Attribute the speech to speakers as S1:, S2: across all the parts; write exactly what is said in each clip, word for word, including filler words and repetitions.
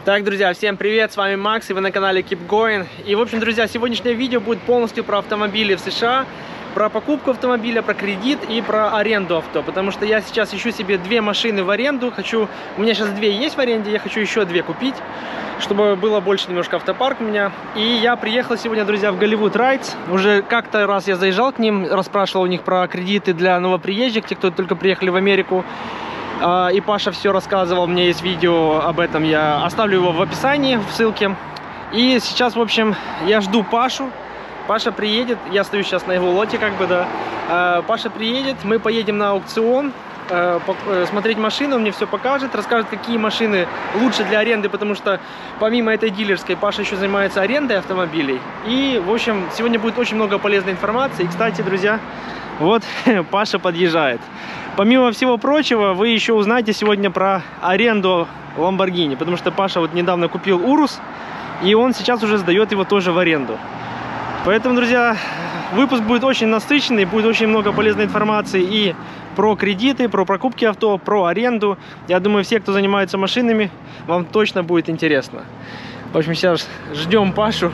S1: Так, друзья, всем привет, с вами Макс, и вы на канале Keep Going. И, в общем, друзья, сегодняшнее видео будет полностью про автомобили в США, про покупку автомобиля, про кредит и про аренду авто. Потому что я сейчас ищу себе две машины в аренду, хочу, у меня сейчас две есть в аренде, я хочу еще две купить, чтобы было больше немножко автопарк у меня. И я приехал сегодня, друзья, в Голливуд Райдс. Уже как-то раз я заезжал к ним, расспрашивал у них про кредиты для новоприезжих, те, кто только приехали в Америку. И Паша все рассказывал, у меня есть видео об этом, я оставлю его в описании, в ссылке. И сейчас, в общем, я жду Пашу. Паша приедет, я стою сейчас на его лоте, как бы, да. Паша приедет, мы поедем на аукцион, смотреть машины, он мне все покажет, расскажет, какие машины лучше для аренды, потому что помимо этой дилерской, Паша еще занимается арендой автомобилей. И, в общем, сегодня будет очень много полезной информации. И, кстати, друзья, вот Паша подъезжает. Помимо всего прочего, вы еще узнаете сегодня про аренду Lamborghini, потому что Паша вот недавно купил Урус, и он сейчас уже сдает его тоже в аренду. Поэтому, друзья, выпуск будет очень насыщенный, будет очень много полезной информации и про кредиты, про покупки авто, про аренду. Я думаю, все, кто занимается машинами, вам точно будет интересно. В общем, сейчас ждем Пашу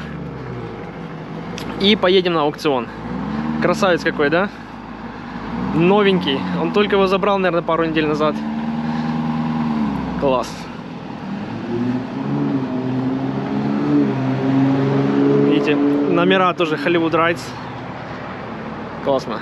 S1: и поедем на аукцион. Красавец какой, да? Новенький. Он только его забрал, наверное, пару недель назад. Класс. Видите, номера тоже Hollywood Rides. Классно.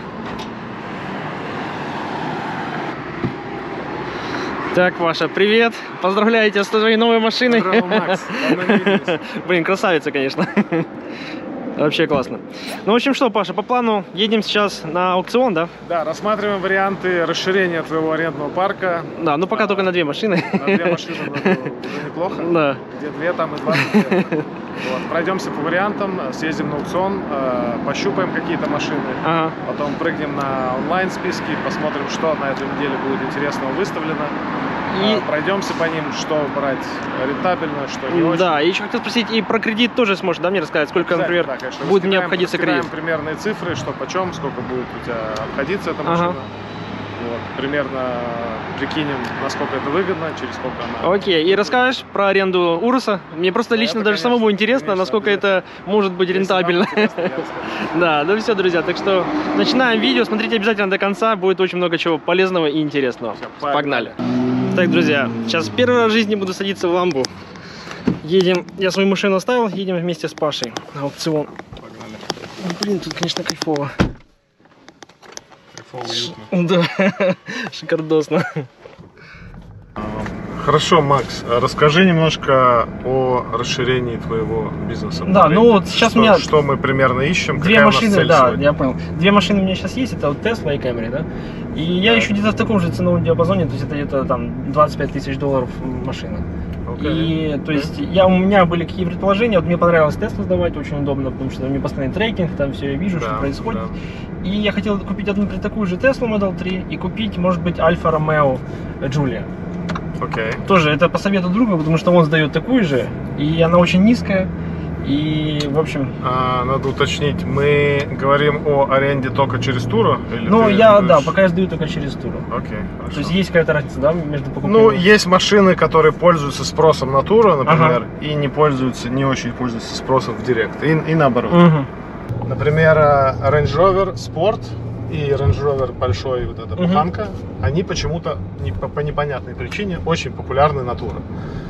S1: Так, Паша, привет. Поздравляю тебя с твоей новой машиной.
S2: Здорово, Макс.
S1: Блин, красавица, конечно. Вообще классно. Ну, в общем, что, Паша, по плану едем сейчас на аукцион, да?
S2: Да, рассматриваем варианты расширения твоего арендного парка.
S1: Да, ну пока а, только на две машины.
S2: На две машины уже неплохо.
S1: Да.
S2: Где две, там и двадцать лет. Вот. Пройдемся по вариантам, съездим на аукцион, э, пощупаем какие-то машины, ага. Потом прыгнем на онлайн-списки, посмотрим, что на этой неделе будет интересного выставлено. И пройдемся по ним, что брать рентабельно, что не очень.
S1: Да, и еще хотел спросить, и про кредит тоже сможешь, да, мне рассказать, сколько, да, например, да, конечно, будет мне обходиться кредит?
S2: Примерные цифры, что почем, сколько будет у тебя обходиться эта машина. Ага. Вот, примерно прикинем, насколько это выгодно, через сколько она...
S1: Окей, и расскажешь про аренду Уруса? Мне просто да, лично это, даже конечно, самому интересно, конечно, насколько это может быть рентабельно. Да, ну все, друзья, так что начинаем видео, смотрите обязательно до конца, будет очень много чего полезного и интересного. Погнали. Так, друзья, сейчас первый раз в жизни буду садиться в ламбу. Едем, я свою машину оставил, едем вместе с Пашей на аукцион.
S2: Погнали.
S1: Ну, блин, тут, конечно, кайфово.
S2: Кайфово, уютно.
S1: Да, шикардосно.
S2: Хорошо, Макс, расскажи немножко о расширении твоего бизнеса.
S1: Да, ну вот сейчас
S2: что,
S1: у меня...
S2: Что мы примерно ищем,
S1: две
S2: какая
S1: машины,
S2: у нас цель
S1: да,
S2: сегодня?
S1: я понял. Две машины у меня сейчас есть, это вот Tesla и Camry, да? И я
S2: да.
S1: ищу где-то в таком же ценовом диапазоне, то есть это где-то там двадцать пять тысяч долларов машина. Okay. И то есть okay. я, у меня были какие предположения, вот мне понравилось Tesla сдавать, очень удобно, потому что у меня постоянный трекинг, там все я вижу, да, что происходит. Да. И я хотел купить одну такую же Tesla Model три и купить, может быть, Альфа Ромео Джулия.
S2: Okay.
S1: Тоже это по совету друга, потому что он сдает такую же, и она очень низкая. И, в общем...
S2: А, надо уточнить, мы говорим о аренде только через туру? Или
S1: ну, я,
S2: будешь...
S1: да, пока я сдаю только через туру.
S2: Окей, хорошо.
S1: То есть есть какая-то разница, да, между покупками?
S2: Ну, есть машины, которые пользуются спросом на туру, например,
S1: ага.
S2: и не пользуются, не очень пользуются спросом в директ, и, и наоборот.
S1: Угу.
S2: Например, Range Rover Sport и Range Rover большой, вот эта
S1: угу.
S2: буханка, они почему-то, не, по, по непонятной причине, очень популярны на туры.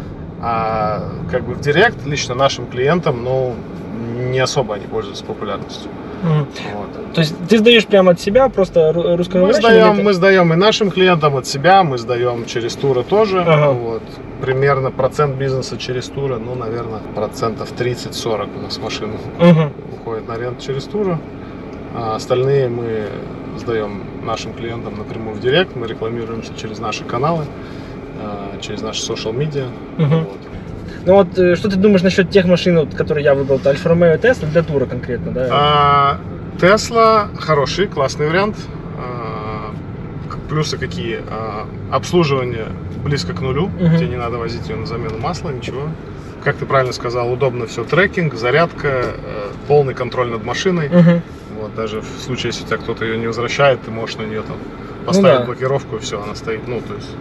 S2: А как бы в директ лично нашим клиентам, ну, не особо они пользуются популярностью.
S1: Mm.
S2: Вот.
S1: То есть ты сдаешь прямо от себя, просто русскоговорящим?
S2: Мы сдаем, мы сдаем и нашим клиентам от себя, мы сдаем через туры тоже.
S1: Ага.
S2: Вот. Примерно процент бизнеса через туры, ну, наверное, процентов тридцать-сорок у нас машин uh-huh. уходит на аренду через туры. А остальные мы сдаем нашим клиентам напрямую в директ, мы рекламируемся через наши каналы, через наши social media.
S1: Uh-huh. Вот. Ну вот, что ты думаешь насчет тех машин, вот, которые я выбрал, Альфа Ромео и Tesla для тура конкретно, да?
S2: Tesla хороший, классный вариант. А, плюсы какие? А, обслуживание близко к нулю, uh-huh. тебе не надо возить ее на замену масла, ничего. Как ты правильно сказал, удобно все, трекинг, зарядка, полный контроль над машиной. Uh-huh. Вот, даже в случае, если у тебя кто-то ее не возвращает, ты можешь на нее там поставить ну, да. блокировку, и все, она стоит. Ну, то есть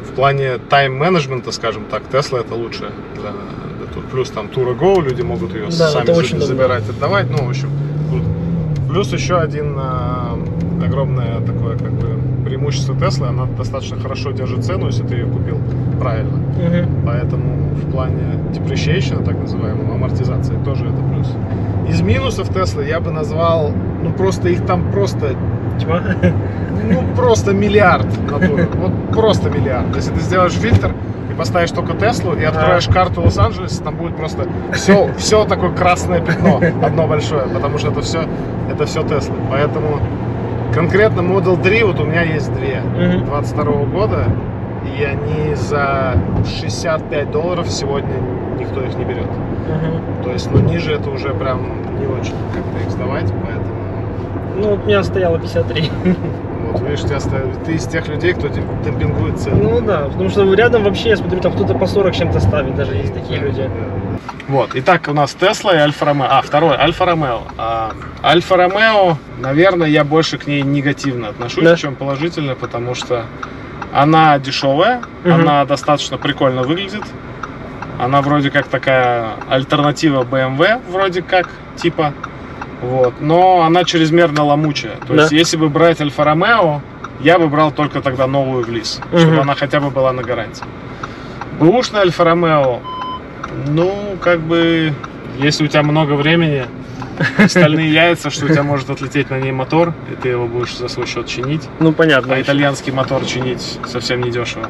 S2: в плане тайм-менеджмента, скажем так, Tesla это лучше. Для, для, плюс там Tourer Go, люди могут ее
S1: да,
S2: сами за, забирать, отдавать. Ну, в общем, плюс еще один а, огромное такое как бы преимущество Tesla, она достаточно хорошо держит цену, если ты ее купил правильно. Угу. Поэтому в плане depreciation, так называемого, амортизации, тоже это плюс. Из минусов Tesla я бы назвал, ну просто их там просто...
S1: Тьма?
S2: Ну просто миллиард натуры. Вот просто миллиард. Если ты сделаешь фильтр и поставишь только Теслу и откроешь а. карту Лос-Анджелеса, там будет просто все, все такое красное пятно, одно большое, потому что это все, это все Теслы. Поэтому конкретно Model три, вот у меня есть две, двадцать второго года, и они за шестьдесят пять долларов сегодня никто их не берет. Uh-huh. То есть, ну, ниже это уже прям не очень как-то их сдавать, поэтому...
S1: Ну, вот у меня стояло пятьдесят три.
S2: Вот, видишь, ты, ты из тех людей, кто демпингует цены.
S1: Ну да, потому что рядом вообще, я смотрю, там кто-то по сорок чем-то ставит, даже есть такие люди.
S2: Вот, итак, у нас Tesla и Альфа Ромео. А, второй, Альфа Ромео. Альфа Ромео, наверное, я больше к ней негативно отношусь, да? Чем положительно, потому что она дешевая, угу. Она достаточно прикольно выглядит. Она вроде как такая альтернатива бэ эм вэ, вроде как, типа. Вот. Но она чрезмерно ломучая. То да. есть, если бы брать Альфа Ромео, я бы брал только тогда новую в лиз, угу. чтобы она хотя бы была на гарантии. Бэушная Альфа Ромео, ну, как бы, если у тебя много времени, стальные яйца, что у тебя может отлететь на ней мотор, и ты его будешь за свой счет чинить.
S1: Ну, понятно.
S2: А итальянский мотор чинить совсем не дешево.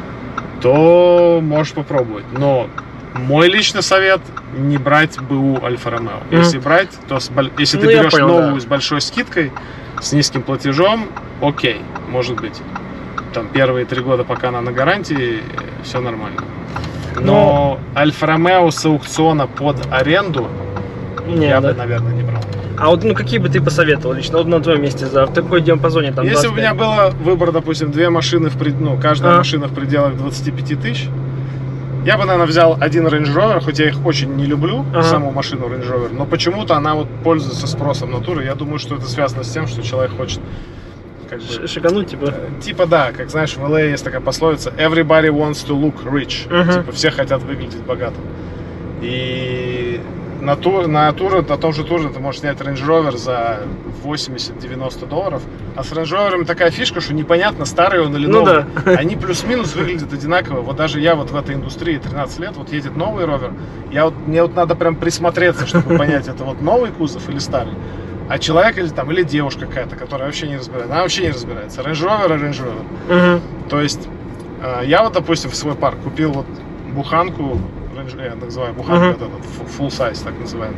S2: То можешь попробовать. Но мой личный совет — не брать БУ Альфа Ромео. Mm-hmm. Если брать, то с, если ну, ты берешь понял, новую да. с большой скидкой, с низким платежом, окей, может быть. Там первые три года, пока она на гарантии, все нормально. Но ну, Альфа Ромео с аукциона под аренду не, я да. бы, наверное, не брал.
S1: А вот ну какие бы ты посоветовал лично вот на твоем месте за в такой диапазоне там?
S2: Если бы у меня было выбор, допустим, две машины в пред... ну каждая а. машина в пределах двадцати пяти тысяч, я бы, наверное, взял один Range Rover, хоть я их очень не люблю, ага. саму машину Range Rover, но почему-то она вот пользуется спросом натуры. Я думаю, что это связано с тем, что человек хочет как бы,
S1: шикануть, типа.
S2: Э, типа да, как знаешь, в эл эй есть такая пословица: everybody wants to look rich. Uh-huh. Типа все хотят выглядеть богатым. И на, тур, на, тур, на том же туре ты можешь снять Range Rover за восемьдесят-девяносто долларов. А с Range Rover такая фишка, что непонятно, старый он или новый. Ну, да. Они плюс-минус выглядят одинаково. Вот даже я вот в этой индустрии тринадцать лет, вот едет новый Rover, я вот, мне вот надо прям присмотреться, чтобы понять, это вот новый кузов или старый. А человек или там, или девушка какая-то, которая вообще не разбирается, она вообще не разбирается. Range Rover и Range Rover. Uh-huh. То есть, я вот, допустим, в свой парк купил вот буханку, я называю буханку, uh-huh. этот full size, так называемый,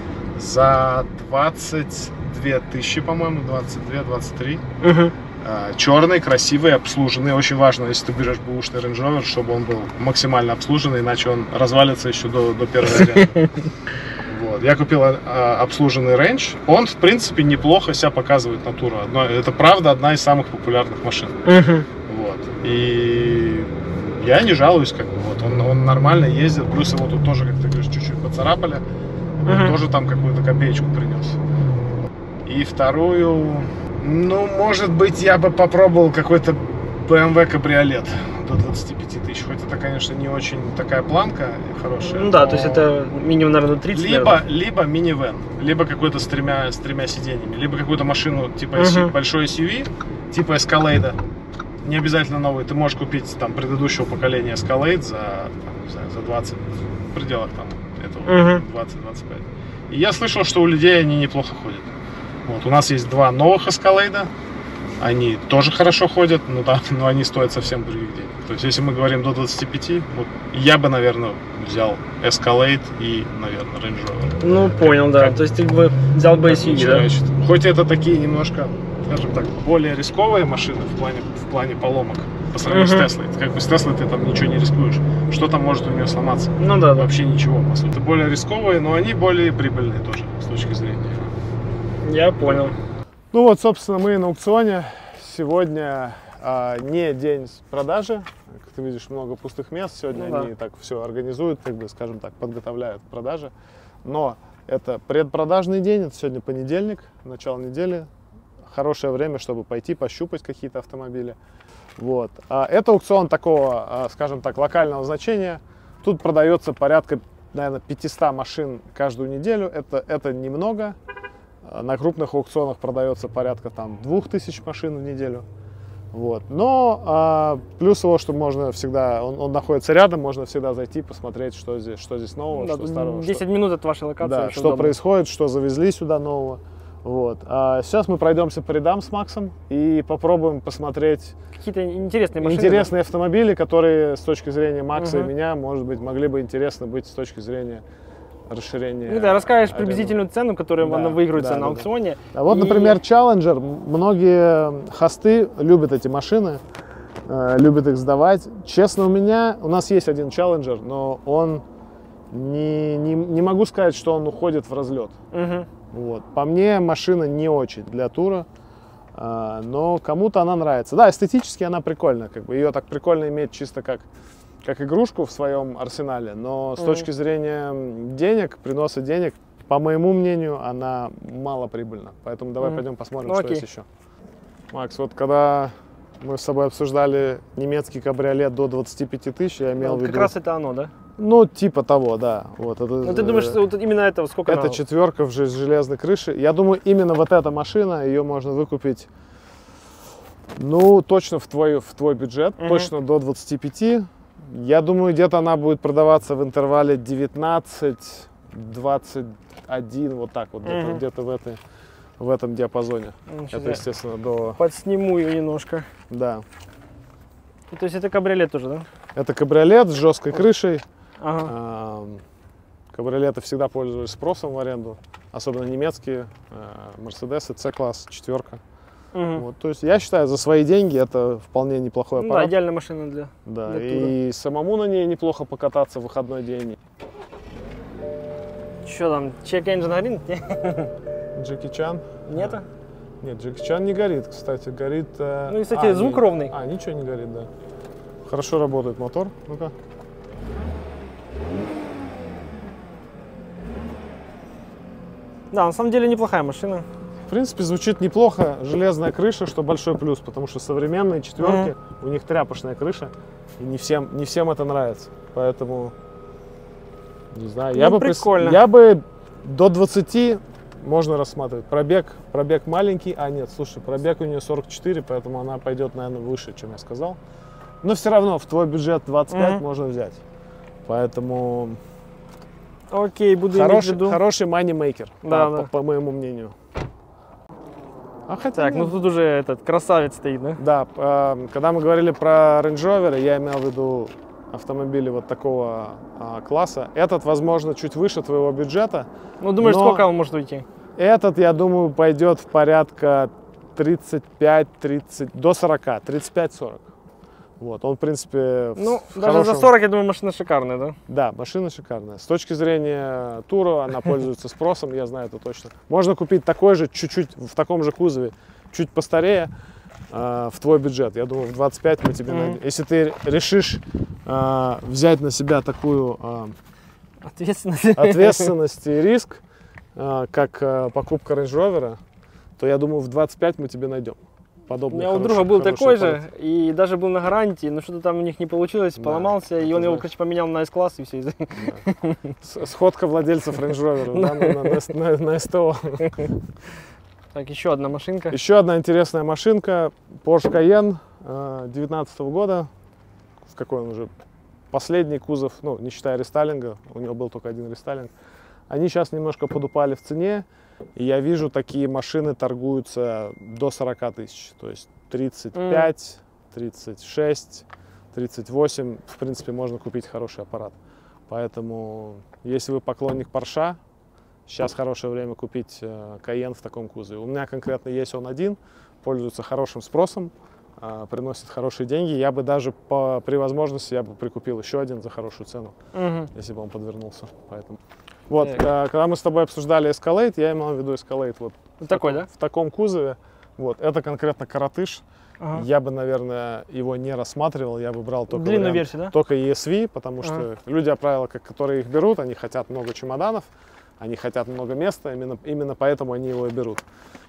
S2: за двадцать две тысячи, по-моему, двадцать две - двадцать три. Uh-huh. Черный, красивый, обслуженный. Очень важно, если ты берешь бэушный Range Rover, чтобы он был максимально обслуженный, иначе он развалится еще до, до первого аренды. Вот. Я купил а, обслуженный Range. Он, в принципе, неплохо себя показывает натуру. Одно, это правда одна из самых популярных машин. Uh-huh. Вот. И я не жалуюсь, как бы. Вот. Он, он нормально ездит. Плюс его тут тоже, как ты говоришь, чуть-чуть поцарапали. Uh-huh. Он тоже там какую-то копеечку принес. И вторую, ну, может быть, я бы попробовал какой-то бэ эм вэ кабриолет до двадцати пяти тысяч. Хоть это, конечно, не очень такая планка хорошая.
S1: Ну да, то есть это минимум, наверное, тридцать.
S2: Либо, либо минивэн, либо какой-то с тремя, с тремя сиденьями, либо какую-то машину типа uh-huh. большой эс ю ви, типа Escalade. Не обязательно новый. Ты можешь купить там предыдущего поколения Escalade за, там, не знаю, за двадцать, в пределах там этого uh-huh. двадцать - двадцать пять. И я слышал, что у людей они неплохо ходят. Вот, у нас есть два новых Escalade. Они тоже хорошо ходят, но, да, но они стоят совсем других денег. То есть, если мы говорим до двадцати пяти, вот, я бы, наверное, взял Escalade и, наверное, Range Rover.
S1: Ну, понял, да. Как, то есть, ты бы взял бы эс ю ви, да?
S2: Хоть это такие немножко, скажем так, более рисковые машины в плане, в плане поломок по сравнению uh-huh. с Теслой. Как бы с Теслой ты там ничего не рискуешь. Что там может у нее сломаться? Ну да. Вообще да. ничего, по сути. Более рисковые, но они более прибыльные тоже, с точки зрения.
S1: Я понял.
S2: Ну вот, собственно, мы на аукционе. Сегодня а, не день продажи. Как ты видишь, много пустых мест. Сегодня ну, они да. так все организуют, как бы, скажем так, подготовляют к продаже. Но это предпродажный день, это сегодня понедельник, начало недели. Хорошее время, чтобы пойти пощупать какие-то автомобили. Вот. А это аукцион такого, скажем так, локального значения. Тут продается порядка, наверное, пятисот машин каждую неделю. Это, это немного. На крупных аукционах продается порядка там двух тысяч машин в неделю. Вот. Но а, плюс его, что можно всегда, он, он находится рядом, можно всегда зайти, посмотреть, что здесь, что здесь нового,
S1: да,
S2: что старого.
S1: десять
S2: что,
S1: минут от вашей локации.
S2: Да, что удобно. Происходит, что завезли сюда нового. Вот. А сейчас мы пройдемся по рядам с Максом и попробуем посмотреть
S1: какие-то интересные машины.
S2: Интересные да? автомобили, которые с точки зрения Макса
S1: угу.
S2: и меня, может быть, могли бы интересно быть с точки зрения расширения.
S1: Ну да, расскажешь приблизительную цену, которую да, она выигрывается да, на да, аукционе.
S2: Да. А вот, и... например, Challenger. Многие хосты любят эти машины, э, любят их сдавать. Честно, у меня, у нас есть один Challenger, но он, не, не, не могу сказать, что он уходит в разлет. Угу. Вот. По мне, машина не очень для тура, э, но кому-то она нравится. Да, эстетически она прикольная, как бы ее так прикольно иметь чисто как... как игрушку в своем арсенале, но с mm-hmm. точки зрения денег, приноса денег, по моему мнению, она малоприбыльна. Поэтому давай mm-hmm. пойдем посмотрим, ну, что окей. есть еще. Макс, вот когда мы с собой обсуждали немецкий кабриолет до двадцати пяти тысяч, я имел
S1: ну,
S2: в виду...
S1: Как раз это оно, да?
S2: Ну, типа того, да. Вот, это,
S1: ну, ты думаешь, что вот именно этого сколько
S2: Это
S1: надо?
S2: четверка в железной крыше. Я думаю, именно вот эта машина, ее можно выкупить, ну, точно в твой, в твой бюджет, mm-hmm. точно до двадцати пяти. Я думаю, где-то она будет продаваться в интервале девятнадцать двадцать один, вот так вот, где-то, mm-hmm. где-то в, этой, в этом диапазоне. Ну, это, естественно, до...
S1: Подсниму ее немножко.
S2: Да.
S1: Ну, то есть это кабриолет тоже, да?
S2: Это кабриолет с жесткой крышей.
S1: Ага.
S2: Кабриолеты всегда пользовались спросом в аренду, особенно немецкие, Мерседесы, С-класс, четверка. Угу. Вот, то есть я считаю, за свои деньги это вполне неплохой аппарат.
S1: Ну, да, идеальная машина для,
S2: да,
S1: для
S2: и тура. Самому на ней неплохо покататься в выходной день.
S1: Что там, чек-энджин горит?
S2: Джеки Чан?
S1: Нету?
S2: Нет, Джеки Чан не горит, кстати, горит...
S1: Ну и, кстати,
S2: а,
S1: звук
S2: не,
S1: ровный.
S2: А, ничего не горит, да. Хорошо работает мотор, ну-ка.
S1: Да, на самом деле неплохая машина.
S2: В принципе, звучит неплохо. Железная крыша, что большой плюс, потому что современные четверки, mm-hmm. у них тряпочная крыша, и не всем, не всем это нравится. Поэтому, не знаю, ну, я, бы
S1: прикольно.
S2: Прис... я бы до двадцати можно рассматривать. Пробег, пробег маленький, а нет, слушай, пробег у нее сорок четыре, поэтому она пойдет, наверное, выше, чем я сказал. Но все равно в твой бюджет двадцать пять mm-hmm. можно взять. Поэтому...
S1: Окей, буду
S2: Хороший,
S1: иметь в виду.
S2: Хороший манимейкер,
S1: да,
S2: по,
S1: да.
S2: по, по моему мнению.
S1: А хотя, так, ну тут уже этот красавец стоит, да?
S2: Да, э, когда мы говорили про Range Rover, я имел в виду автомобили вот такого э, класса. Этот, возможно, чуть выше твоего бюджета.
S1: Ну, думаешь, сколько он может уйти?
S2: Этот, я думаю, пойдет в порядка тридцать пять тридцать, до сорока, тридцать пять сорок. Вот, он, в принципе,
S1: ну,
S2: в
S1: даже
S2: хорошем...
S1: за сорок, я думаю, машина шикарная, да?
S2: Да, машина шикарная. С точки зрения тура, она пользуется спросом, я знаю это точно. Можно купить такой же, чуть-чуть в таком же кузове, чуть постарее, э, в твой бюджет. Я думаю, в двадцать пять мы тебе mm-hmm. найдем. Если ты решишь э, взять на себя такую э,
S1: ответственность.
S2: ответственность и риск, э, как э, покупка Range Rover, то я думаю, в двадцать пять мы тебе найдем. Подобный,
S1: у меня
S2: хороший,
S1: у друга был такой
S2: аппарат.
S1: же, и даже был на гарантии, но что-то там у них не получилось, да, поломался, и он знаешь. его, короче, поменял на S-класс, и все.
S2: Да. Сходка владельцев Range Rover да, на, на, на, на СТО.
S1: Так, еще одна машинка.
S2: Еще одна интересная машинка, Porsche Cayenne две тысячи девятнадцатого года. В какой он уже? Последний кузов, ну, не считая рестайлинга, у него был только один рестайлинг. Они сейчас немножко подупали в цене. И я вижу, такие машины торгуются до сорока тысяч, то есть тридцать пять, тридцать шесть, тридцать восемь, в принципе, можно купить хороший аппарат. Поэтому, если вы поклонник Porsche, сейчас хорошее время купить Cayenne в таком кузове. У меня конкретно есть он один, пользуется хорошим спросом, приносит хорошие деньги. Я бы даже по, при возможности я бы прикупил еще один за хорошую цену, угу. если бы он подвернулся. Поэтому... Вот, э, когда мы с тобой обсуждали Escalade, я имел в виду Escalade вот в,
S1: такой,
S2: таком,
S1: да?
S2: в таком кузове. Вот, это конкретно коротыш. Ага. Я бы, наверное, его не рассматривал, я бы брал только,
S1: длинную
S2: вариант,
S1: версию, да?
S2: только и эс ви, потому ага. что люди, правило, которые их берут, они хотят много чемоданов, они хотят много места, именно, именно поэтому они его и берут.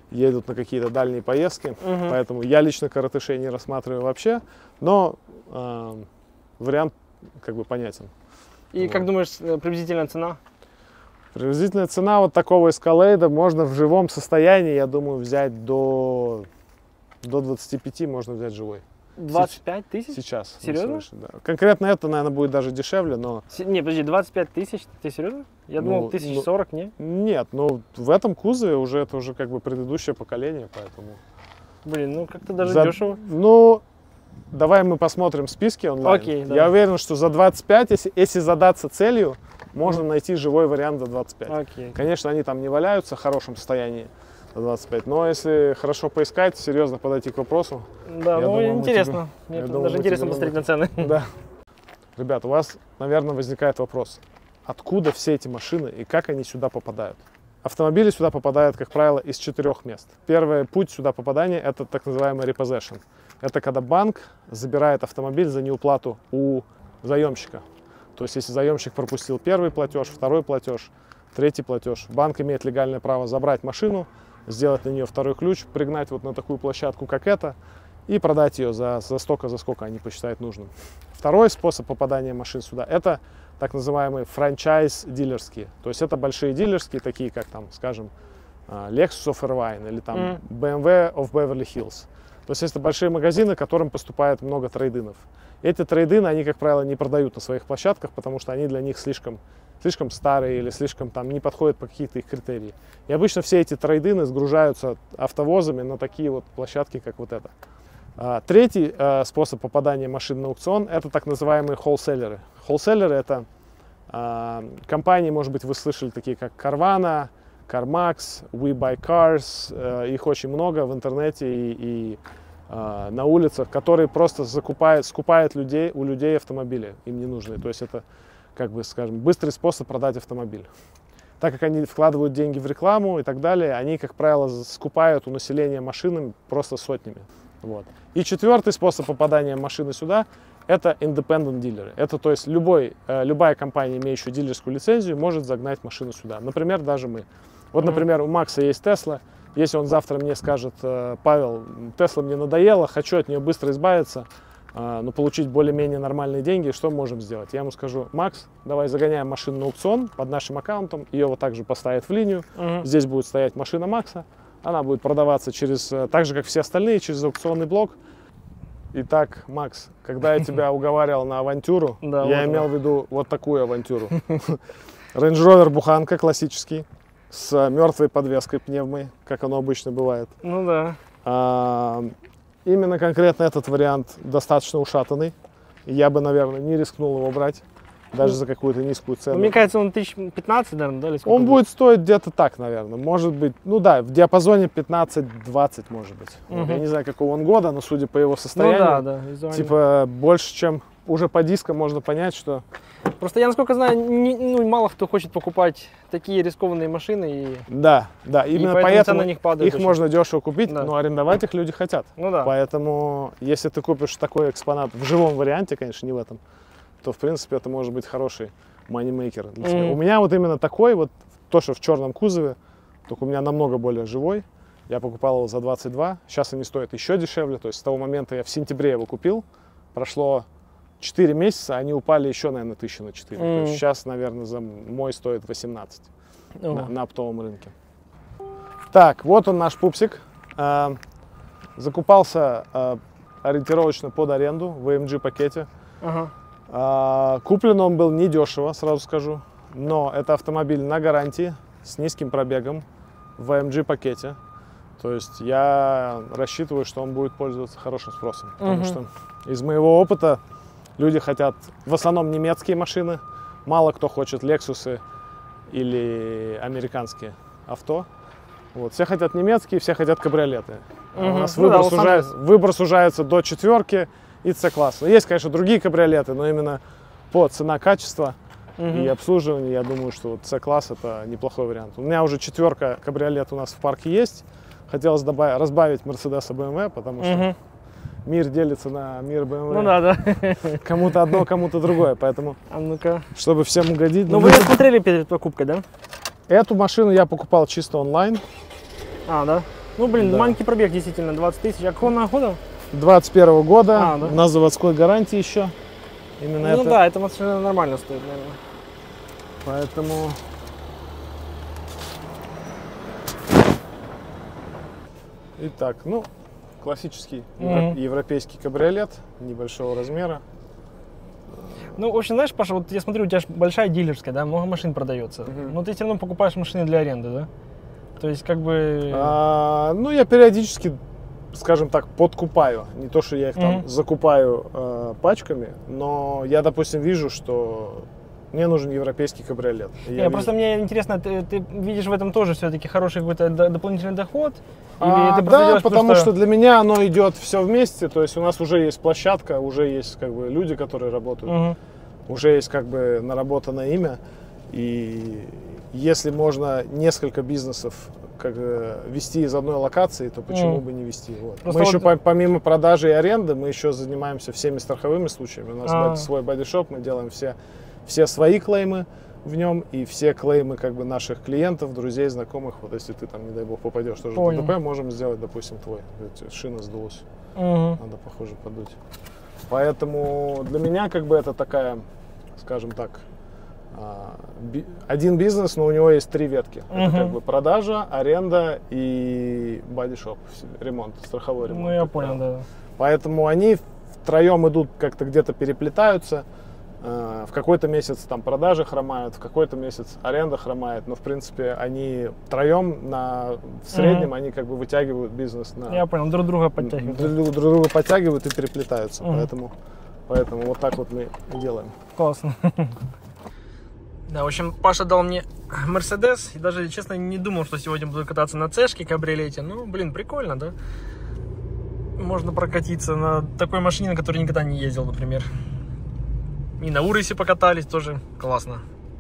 S2: едут на какие-то дальние поездки.
S1: Угу.
S2: Поэтому я лично коротышей не рассматриваю вообще, но э, вариант как бы понятен.
S1: И
S2: Вот.
S1: как думаешь, приблизительная цена?
S2: Приблизительная цена вот такого Escalade можно в живом состоянии, я думаю, взять до, до двадцати пяти можно взять живой.
S1: двадцать пять тысяч?
S2: Сейчас.
S1: Серьезно?
S2: Да. Конкретно это, наверное, будет даже дешевле, но...
S1: С- Не, подожди, двадцать пять тысяч? Ты серьезно? Я
S2: Ну,
S1: думал, тысяч сорок, не?
S2: Нет, но в этом кузове уже это уже как бы предыдущее поколение, поэтому...
S1: Блин, ну как-то даже
S2: За-
S1: дешево.
S2: Ну, давай мы посмотрим списки онлайн.
S1: Окей,
S2: Я
S1: давай.
S2: уверен, что за двадцать пять, если, если задаться целью, можно
S1: Мгм.
S2: найти живой вариант за двадцать пять.
S1: Окей.
S2: Конечно, они там не валяются в хорошем состоянии за двадцать пять, но если хорошо поискать, серьезно подойти к вопросу,
S1: Да,
S2: Я
S1: ну
S2: думаю, мы
S1: интересно. Мне
S2: я
S1: тут
S2: думаю,
S1: даже
S2: мы
S1: интересно
S2: тебе
S1: посмотреть на цены.
S2: да. Ребят, у вас, наверное, возникает вопрос, откуда все эти машины и как они сюда попадают? Автомобили сюда попадают, как правило, из четырех мест. Первый путь сюда попадания – это так называемый repossession. Это когда банк забирает автомобиль за неуплату у заемщика. То есть, если заемщик пропустил первый платеж, второй платеж, третий платеж, банк имеет легальное право забрать машину, сделать на нее второй ключ, пригнать вот на такую площадку, как эта, и продать ее за, за столько, за сколько они посчитают нужным. Второй способ попадания машин сюда – это так называемые франчайз-дилерские. То есть это большие дилерские, такие как, там, скажем, Lexus of Irvine или там
S1: Mm.
S2: бэ эм вэ of Beverly Hills. То есть это большие магазины, к которым поступает много трейдинов. Эти трейдины, они, как правило, не продают на своих площадках, потому что они для них слишком, слишком старые или слишком там не подходят по какие-то их критерии. И обычно все эти трейдины сгружаются автовозами на такие вот площадки, как вот эта. А, третий а, способ попадания машин на аукцион – это так называемые холлселлеры. Холлселлеры – это а, компании, может быть, вы слышали, такие как Carvana, CarMax, We Buy Cars, а, их очень много в интернете и, и а, на улицах, которые просто закупают, скупают людей, у людей автомобили, им не нужны. То есть это, как бы, скажем, быстрый способ продать автомобиль. Так как они вкладывают деньги в рекламу и так далее, они, как правило, скупают у населения машины просто сотнями. Вот. И четвертый способ попадания машины сюда – это independent дилеры. Это, то есть, любой, э, любая компания, имеющая дилерскую лицензию, может загнать машину сюда. Например, даже мы. Вот, например, у Макса есть Tesla. Если он завтра мне скажет: Павел, Tesla мне надоела, хочу от нее быстро избавиться, э, но получить более-менее нормальные деньги, что мы можем сделать? Я ему скажу: Макс, давай загоняем машину на аукцион под нашим аккаунтом, ее вот так же поставят в линию,
S1: Мгм.
S2: здесь будет стоять машина Макса, она будет продаваться через, так же, как все остальные, через аукционный блок. Итак, Макс, когда я тебя уговаривал на авантюру,
S1: Да,
S2: я
S1: вот
S2: имел
S1: она.
S2: в виду вот такую авантюру. Range Rover буханка классический, с мертвой подвеской пневмой, как оно обычно бывает.
S1: Ну да.
S2: А, именно конкретно этот вариант достаточно ушатанный. Я бы, наверное, не рискнул его брать, даже за какую-то нискую
S1: Ну,
S2: цену.
S1: мне кажется, он тысяч пятнадцать, наверное, да? Или сколько
S2: Он будет стоить где-то так, наверное. Может быть, ну да, в диапазоне пятнадцать-двадцать, может быть. Вот.
S1: Мгм.
S2: Я не знаю, какого он года, но судя по его
S1: Ну
S2: состоянию,
S1: да, да. визуально.
S2: типа больше, чем уже по дискам можно понять, что...
S1: Просто я, насколько знаю, не- ну, мало кто хочет покупать такие рискованные машины. И...
S2: Да, да,
S1: И
S2: именно
S1: поэтому
S2: поэтому,
S1: цены на них падают
S2: их
S1: очень.
S2: можно дешево купить,
S1: Да.
S2: но арендовать их люди хотят.
S1: Ну да.
S2: Поэтому, если ты купишь такой экспонат в живом варианте, конечно, не в этом, то, в принципе, это может быть хороший манимейкер для тебя.
S1: Мгм.
S2: У меня вот именно такой, вот то, что в черном кузове, только у меня намного более живой. Я покупал его за двадцать два, сейчас они стоят еще дешевле. То есть с того момента я в сентябре его купил, прошло четыре месяца, они упали еще, наверное, тысячи на четыре. То
S1: Мгм.
S2: есть сейчас, наверное, за мой стоит восемнадцать
S1: О.
S2: на, на оптовом рынке. Так, вот он наш пупсик. А, закупался а, ориентировочно под аренду в эй эм джи пакете.
S1: Ага.
S2: А, куплен он был недешево, сразу скажу, но это автомобиль на гарантии с низким пробегом в эй эм джи пакете. То есть я рассчитываю, что он будет пользоваться хорошим спросом, потому
S1: Мгм.
S2: что из моего опыта люди хотят в основном немецкие машины, мало кто хочет Lexus или американские авто. Вот. Все хотят немецкие, все хотят кабриолеты. А У
S1: Мгм.
S2: нас
S1: Ну да,
S2: выбор,
S1: в основном-
S2: сужается, выбор сужается до четверки и С-класса. Есть, конечно, другие кабриолеты, но именно по цена-качество
S1: Мгм.
S2: и обслуживание, я думаю, что вот С-класс это неплохой вариант. У меня уже четверка кабриолет у нас в парке есть. Хотелось добавить, разбавить Мерседес и бэ эм вэ, потому что
S1: Мгм.
S2: мир делится на мир бэ эм вэ.
S1: Ну да, да.
S2: Кому-то одно, кому-то другое. Поэтому,
S1: А ну-ка.
S2: чтобы всем угодить...
S1: Ну
S2: ну,
S1: вы ее смотрели перед покупкой, да?
S2: Эту машину я покупал чисто онлайн.
S1: А, да? Ну, блин,
S2: Да.
S1: маленький пробег, действительно, двадцать тысяч. А какого года?
S2: двадцать первого года,
S1: А, да?
S2: на заводской гарантии еще. Именно
S1: Ну
S2: это.
S1: да, это машина нормально стоит, наверное.
S2: Поэтому... Итак, ну, классический евро-
S1: Мгм.
S2: европейский кабриолет небольшого размера.
S1: Ну, в общем, знаешь, Паша, вот я смотрю, у тебя же большая дилерская, да, много машин продается.
S2: Мгм.
S1: Но ты все равно покупаешь машины для аренды, да? То есть, как бы...
S2: А, ну, я периодически, скажем так, подкупаю. Не то, что я их там
S1: Мгм.
S2: закупаю э, пачками, но я, допустим, вижу, что мне нужен европейский кабриолет. И
S1: Не,
S2: я
S1: просто
S2: вижу-
S1: мне интересно, ты, ты видишь в этом тоже все-таки хороший какой-то до- дополнительный доход? Или
S2: А,
S1: ты просто
S2: да,
S1: делаешь
S2: потому
S1: просто-
S2: что для меня оно идет все вместе. То есть у нас уже есть площадка, уже есть как бы люди, которые работают,
S1: Мгм.
S2: уже есть как бы наработанное имя. И если можно несколько бизнесов как бы вести из одной локации, то почему
S1: Мгм.
S2: бы не вести? Вот.
S1: Просто
S2: Мы еще
S1: вот-
S2: по- помимо продажи и аренды, мы еще занимаемся всеми страховыми случаями. У нас
S1: А.
S2: бади- свой бодишоп, мы делаем все, все свои клеймы в нем и все клеймы как бы наших клиентов, друзей, знакомых. Вот если ты там, не дай бог, попадешь тоже в
S1: Понял.
S2: ДТП, можем сделать, допустим, твой. Ведь шина сдулась,
S1: Мгм.
S2: надо, похоже, подуть. Поэтому для меня как бы это такая, скажем так, а, би- один бизнес, но у него есть три ветки. Это
S1: Мгм.
S2: как бы продажа, аренда и бодишоп, ремонт, страховой ремонт.
S1: Ну, я
S2: как
S1: понял,
S2: правило.
S1: да.
S2: Поэтому они втроем идут, как-то где-то переплетаются. Э, В какой-то месяц там продажи хромают, в какой-то месяц аренда хромает, но в принципе они втроем на, в среднем они как бы вытягивают бизнес на
S1: Я понял, друг друга подтягивают.
S2: друг, друг друга подтягивают и переплетаются,
S1: Мгм.
S2: поэтому поэтому вот так вот мы и делаем.
S1: Классно. Да, в общем, Паша дал мне Мерседес, и даже, честно, не думал, что сегодня буду кататься на цешке, кабриолете. Ну, блин, прикольно, да? Можно прокатиться на такой машине, на которой никогда не ездил, например. И на Урусе покатались, тоже классно.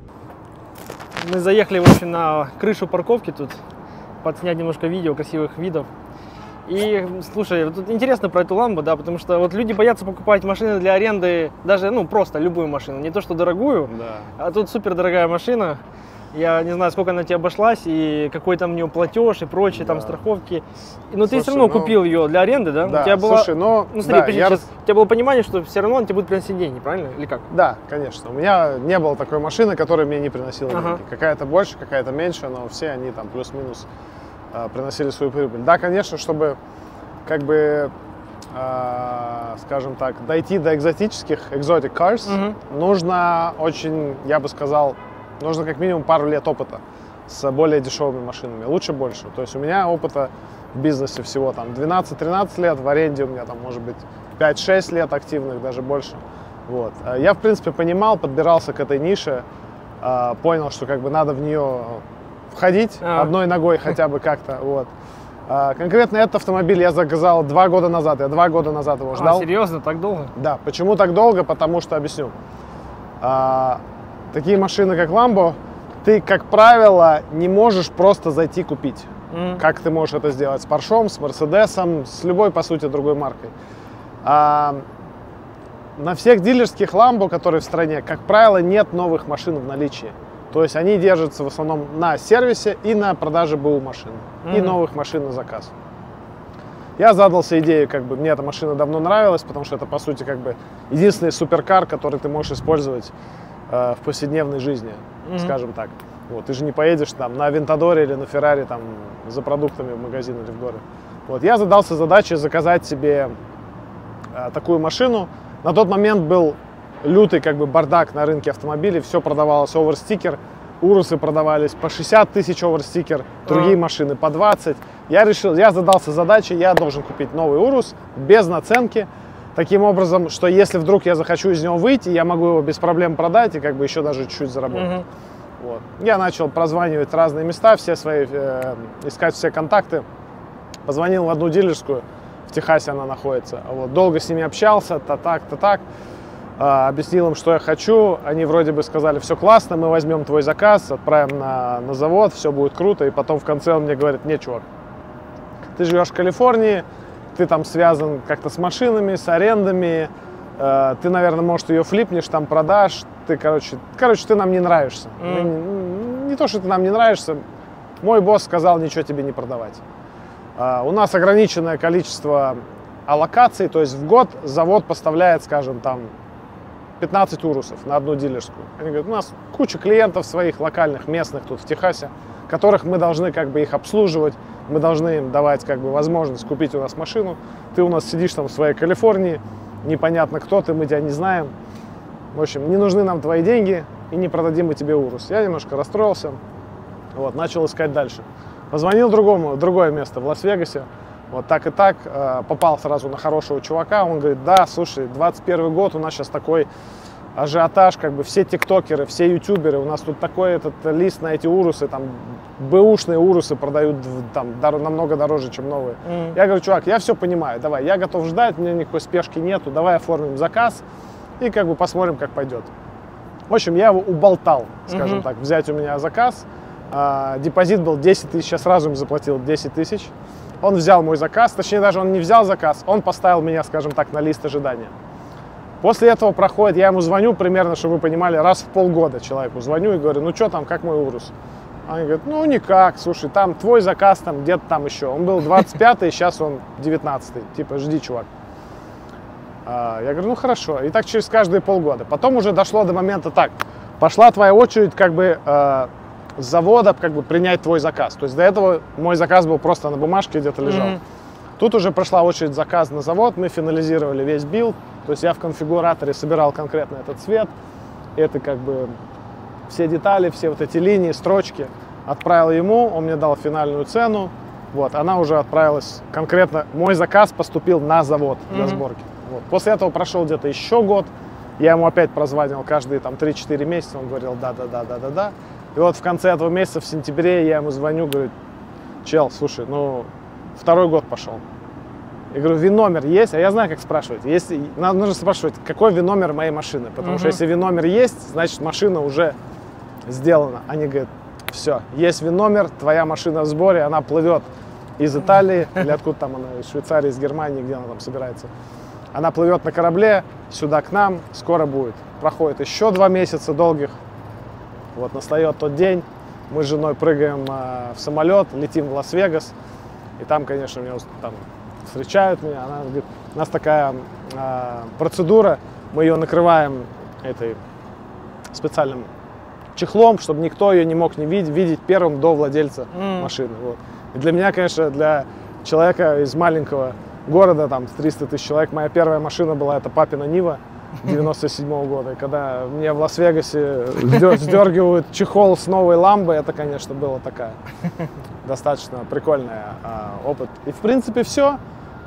S1: Мы заехали, в общем, на крышу парковки тут, подснять немножко видео, красивых видов. И, слушай, вот тут интересно про эту ламбу, да, потому что вот люди боятся покупать машины для аренды, даже, ну, просто любую машину, не то что дорогую,
S2: Да.
S1: а тут супер дорогая машина. Я не знаю, сколько она тебе обошлась, и какой там у нее платеж, и прочие там
S2: Да.
S1: страховки. И, но ты
S2: Слушай,
S1: все равно
S2: ну,
S1: купил ее для аренды, да?
S2: Да,
S1: У тебя было,
S2: слушай, но
S1: ну, смотри,
S2: да,
S1: подожди,
S2: я
S1: сейчас,
S2: рас-
S1: у тебя было понимание, что все равно он тебе будет приносить деньги, правильно? Или как?
S2: Да, конечно. У меня не было такой машины, которая мне не приносила
S1: Ага.
S2: деньги. Какая-то больше, какая-то меньше, но все они там плюс-минус а, приносили свою прибыль. Да, конечно, чтобы как бы, а, скажем так, дойти до экзотических, exotic cars,
S1: Мгм.
S2: нужно очень, я бы сказал, нужно как минимум пару лет опыта с более дешевыми машинами. Лучше больше. То есть у меня опыта в бизнесе всего там двенадцать-тринадцать лет, в аренде у меня там может быть пять-шесть лет активных, даже больше. Вот. А Я, в принципе, понимал, подбирался к этой нише, а, понял, что как бы надо в нее входить
S1: А.
S2: одной ногой хотя бы как-то. Вот. А, Конкретно этот автомобиль я заказал два года назад. Я два года назад его ждал.
S1: А, серьезно, так долго?
S2: Да, почему так долго? Потому что, объясню. А, такие машины, как Lambo, ты, как правило, не можешь просто зайти купить.
S1: Мгм.
S2: Как ты можешь это сделать с Поршом, с Мерседесом, с любой, по сути, другой маркой. А, на всех дилерских Lambo, которые в стране, как правило, нет новых машин в наличии. То есть они держатся в основном на сервисе и на продаже БУ машин. И
S1: Мгм.
S2: новых машин на заказ. Я задался идеей, как бы мне эта машина давно нравилась, потому что это, по сути, как бы единственный суперкар, который ты можешь использовать э, в повседневной жизни,
S1: Мгм.
S2: скажем так. Вот, ты же не поедешь там на Авентадоре или на Феррари там за продуктами в магазин или в горы. Вот, я задался задачей заказать себе э, такую машину. На тот момент был лютый как бы бардак на рынке автомобилей, все продавалось оверстикер, урусы продавались по шестьдесят тысяч оверстикер, другие
S1: А.
S2: машины по двадцать. Я решил, я задался задачей, я должен купить новый урус без наценки, таким образом, что если вдруг я захочу из него выйти, я могу его без проблем продать и как бы еще даже чуть-чуть заработать.
S1: Мгм.
S2: Вот. Я начал прозванивать в разные места, все свои, э, искать все контакты. Позвонил в одну дилерскую, в Техасе она находится. Вот. Долго с ними общался, то так, то так. А, объяснил им, что я хочу. Они вроде бы сказали, все классно, мы возьмем твой заказ, отправим на, на завод, все будет круто. И потом в конце он мне говорит, нет, чувак, ты живешь в Калифорнии, ты там связан как-то с машинами, с арендами, э, ты, наверное, может, ее флипнешь, там продашь, ты, короче, короче, ты нам не нравишься.
S1: Mm.
S2: Мы не, не то, что ты нам не нравишься, мой босс сказал ничего тебе не продавать.
S3: У нас ограниченное количество аллокаций, то есть в год завод поставляет, скажем, там пятнадцать урусов на одну дилерскую. Они говорят, у нас куча клиентов своих локальных, местных тут в Техасе, которых мы должны как бы их обслуживать, мы должны им давать как бы возможность купить у нас машину. Ты у нас сидишь там в своей Калифорнии, непонятно кто ты, мы тебя не знаем. В общем, не нужны нам твои деньги и не продадим мы тебе урус. Я немножко расстроился, вот, начал искать дальше. Позвонил другому, другое место в Лас-Вегасе, вот так и так, э, попал сразу на хорошего чувака, он говорит, да, слушай, двадцать первый год, у нас сейчас такой ажиотаж, как бы все тиктокеры, все ютуберы, у нас тут такой этот лист на эти урусы, там, бэушные урусы продают там дор- намного дороже, чем новые. Mm. Я говорю, чувак, я все понимаю, давай, я готов ждать, у меня никакой спешки нету, давай оформим заказ и как бы посмотрим, как пойдет. В общем, я его уболтал, скажем mm-hmm. так, взять у меня заказ. Uh, депозит был десять тысяч, я сразу им заплатил десять тысяч. Он взял мой заказ, точнее даже он не взял заказ, он поставил меня, скажем так, на лист ожидания. После этого проходит, я ему звоню примерно, чтобы вы понимали, раз в полгода человеку звоню и говорю, ну что там, как мой урус? Они говорят, ну никак, слушай, там твой заказ там где-то там еще. Он был двадцать пятый, сейчас он девятнадцатый, типа жди, чувак. Uh, я говорю, ну хорошо, и так через каждые полгода. Потом уже дошло до момента так, пошла твоя очередь как бы... Uh, с завода как бы принять твой заказ. То есть до этого мой заказ был просто на бумажке где-то лежал. Mm-hmm. Тут уже прошла очередь заказ на завод, мы финализировали весь билд. То есть я в конфигураторе собирал конкретно этот цвет, это как бы все детали, все вот эти линии, строчки отправил ему, он мне дал финальную цену. Вот, она уже отправилась конкретно, мой заказ поступил на завод mm-hmm. для сборки. Вот. После этого прошел где-то еще год, я ему опять прозванивал каждые там три-четыре месяца, он говорил да-да-да-да-да-да. И вот в конце этого месяца, в сентябре, я ему звоню, говорю, чел, слушай, ну, второй год пошел. Я говорю, ВИН-номер есть? А я знаю, как спрашивать. Если, надо, нужно спрашивать, какой ВИН-номер моей машины. Потому uh-huh. что если ВИН-номер есть, значит, машина уже сделана. Они говорят, все, есть ВИН-номер, твоя машина в сборе, она плывет из Италии, или откуда там она, из Швейцарии, из Германии, где она там собирается. Она плывет на корабле сюда к нам, скоро будет. Проходит еще два месяца долгих. Вот настает тот день, мы с женой прыгаем э, в самолет, летим в Лас-Вегас, и там, конечно, меня там встречают меня. Она говорит, у нас такая э, процедура, мы ее накрываем этой специальным чехлом, чтобы никто ее не мог не видеть, видеть первым до владельца mm. машины. Вот. И для меня, конечно, для человека из маленького города, там, с триста тысяч человек, моя первая машина была, это папина Нива девяносто седьмого года. И когда мне в Лас-Вегасе сдергивают чехол с новой ламбой, это, конечно, было такая достаточно прикольный а, опыт. И, в принципе, все.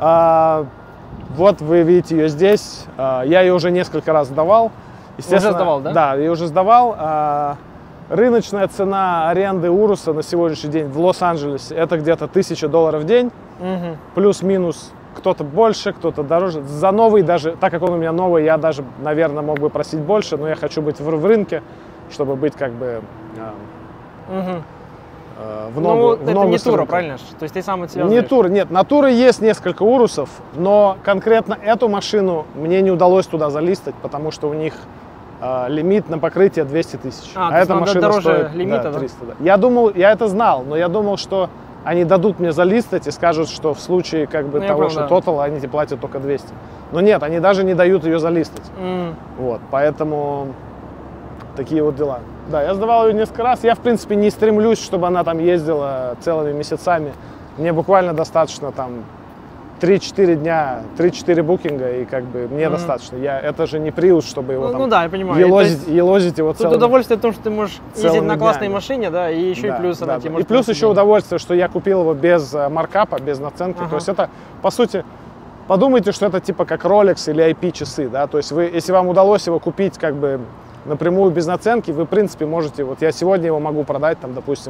S3: А, вот вы видите ее здесь. А, я ее уже несколько раз сдавал.
S1: Уже сдавал, да?
S3: Да, я уже сдавал. А, рыночная цена аренды уруса на сегодняшний день в Лос-Анджелесе это где-то тысяча долларов в день. Угу. Плюс-минус. Кто-то больше, кто-то дороже. За новый даже, так как он у меня новый, я даже, наверное, мог бы просить больше, но я хочу быть в, в рынке, чтобы быть как бы э,
S1: угу.
S3: э, в ногу.
S1: Ну,
S3: в
S1: это
S3: ногу
S1: не
S3: с
S1: тура,
S3: рынком.
S1: правильно? То есть ты сам от себя
S3: Не
S1: знаешь.
S3: тур, нет, на туры есть несколько урусов, но конкретно эту машину мне не удалось туда залистать, потому что у них э, лимит на покрытие двести тысяч.
S1: А,
S3: а эта машина
S1: дороже
S3: стоит
S1: лимита,
S3: да, триста. Да. Я думал, я это знал, но я думал, что они дадут мне залистать и скажут, что в случае как бы
S1: ну,
S3: того,
S1: понял,
S3: что
S1: да.
S3: тотал, они тебе платят только двести. Но нет, они даже не дают ее залистать.
S1: Mm.
S3: Вот, поэтому такие вот дела. Да, я сдавал ее несколько раз. Я, в принципе, не стремлюсь, чтобы она там ездила целыми месяцами. Мне буквально достаточно там три-четыре дня, три-четыре букинга, и как бы мне mm-hmm. достаточно. Я, это же не Prius, чтобы его
S1: ну,
S3: там
S1: ну, да, я понимаю.
S3: елозить,
S1: есть,
S3: елозить его целыми.
S1: Тут удовольствие в том, что ты можешь ездить на классной
S3: днями.
S1: машине, да, и еще
S3: да,
S1: и плюс
S3: да,
S1: она
S3: да.
S1: тебе
S3: И
S1: может...
S3: плюс еще удовольствие, что я купил его без маркапа, без наценки.
S1: Ага.
S3: То есть это, по сути, подумайте, что это типа как Rolex или ай пи часы, да, то есть вы, если вам удалось его купить как бы напрямую без наценки, вы, в принципе, можете, вот я сегодня его могу продать, там, допустим,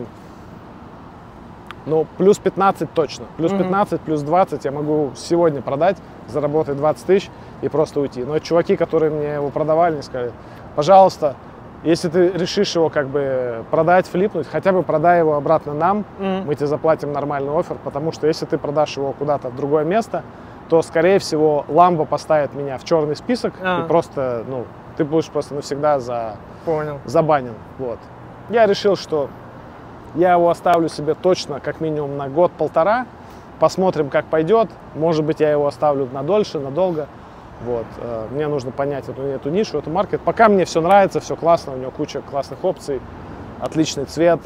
S3: ну, плюс пятнадцать точно. Плюс mm-hmm. пятнадцать, плюс двадцать я могу сегодня продать, заработать двадцать тысяч и просто уйти. Но чуваки, которые мне его продавали, они сказали, пожалуйста, если ты решишь его как бы продать, флипнуть, хотя бы продай его обратно нам, mm-hmm. мы тебе заплатим нормальный оффер, потому что если ты продашь его куда-то в другое место, то, скорее всего, Lambo поставит меня в черный список ah. и просто, ну, ты будешь просто навсегда за...
S1: Понял.
S3: забанен. Вот. Я решил, что я его оставлю себе точно как минимум на год-полтора, посмотрим, как пойдет. Может быть, я его оставлю на дольше, надолго. Вот. Мне нужно понять эту, эту нишу, эту маркет. Пока мне все нравится, все классно, у него куча классных опций, отличный цвет,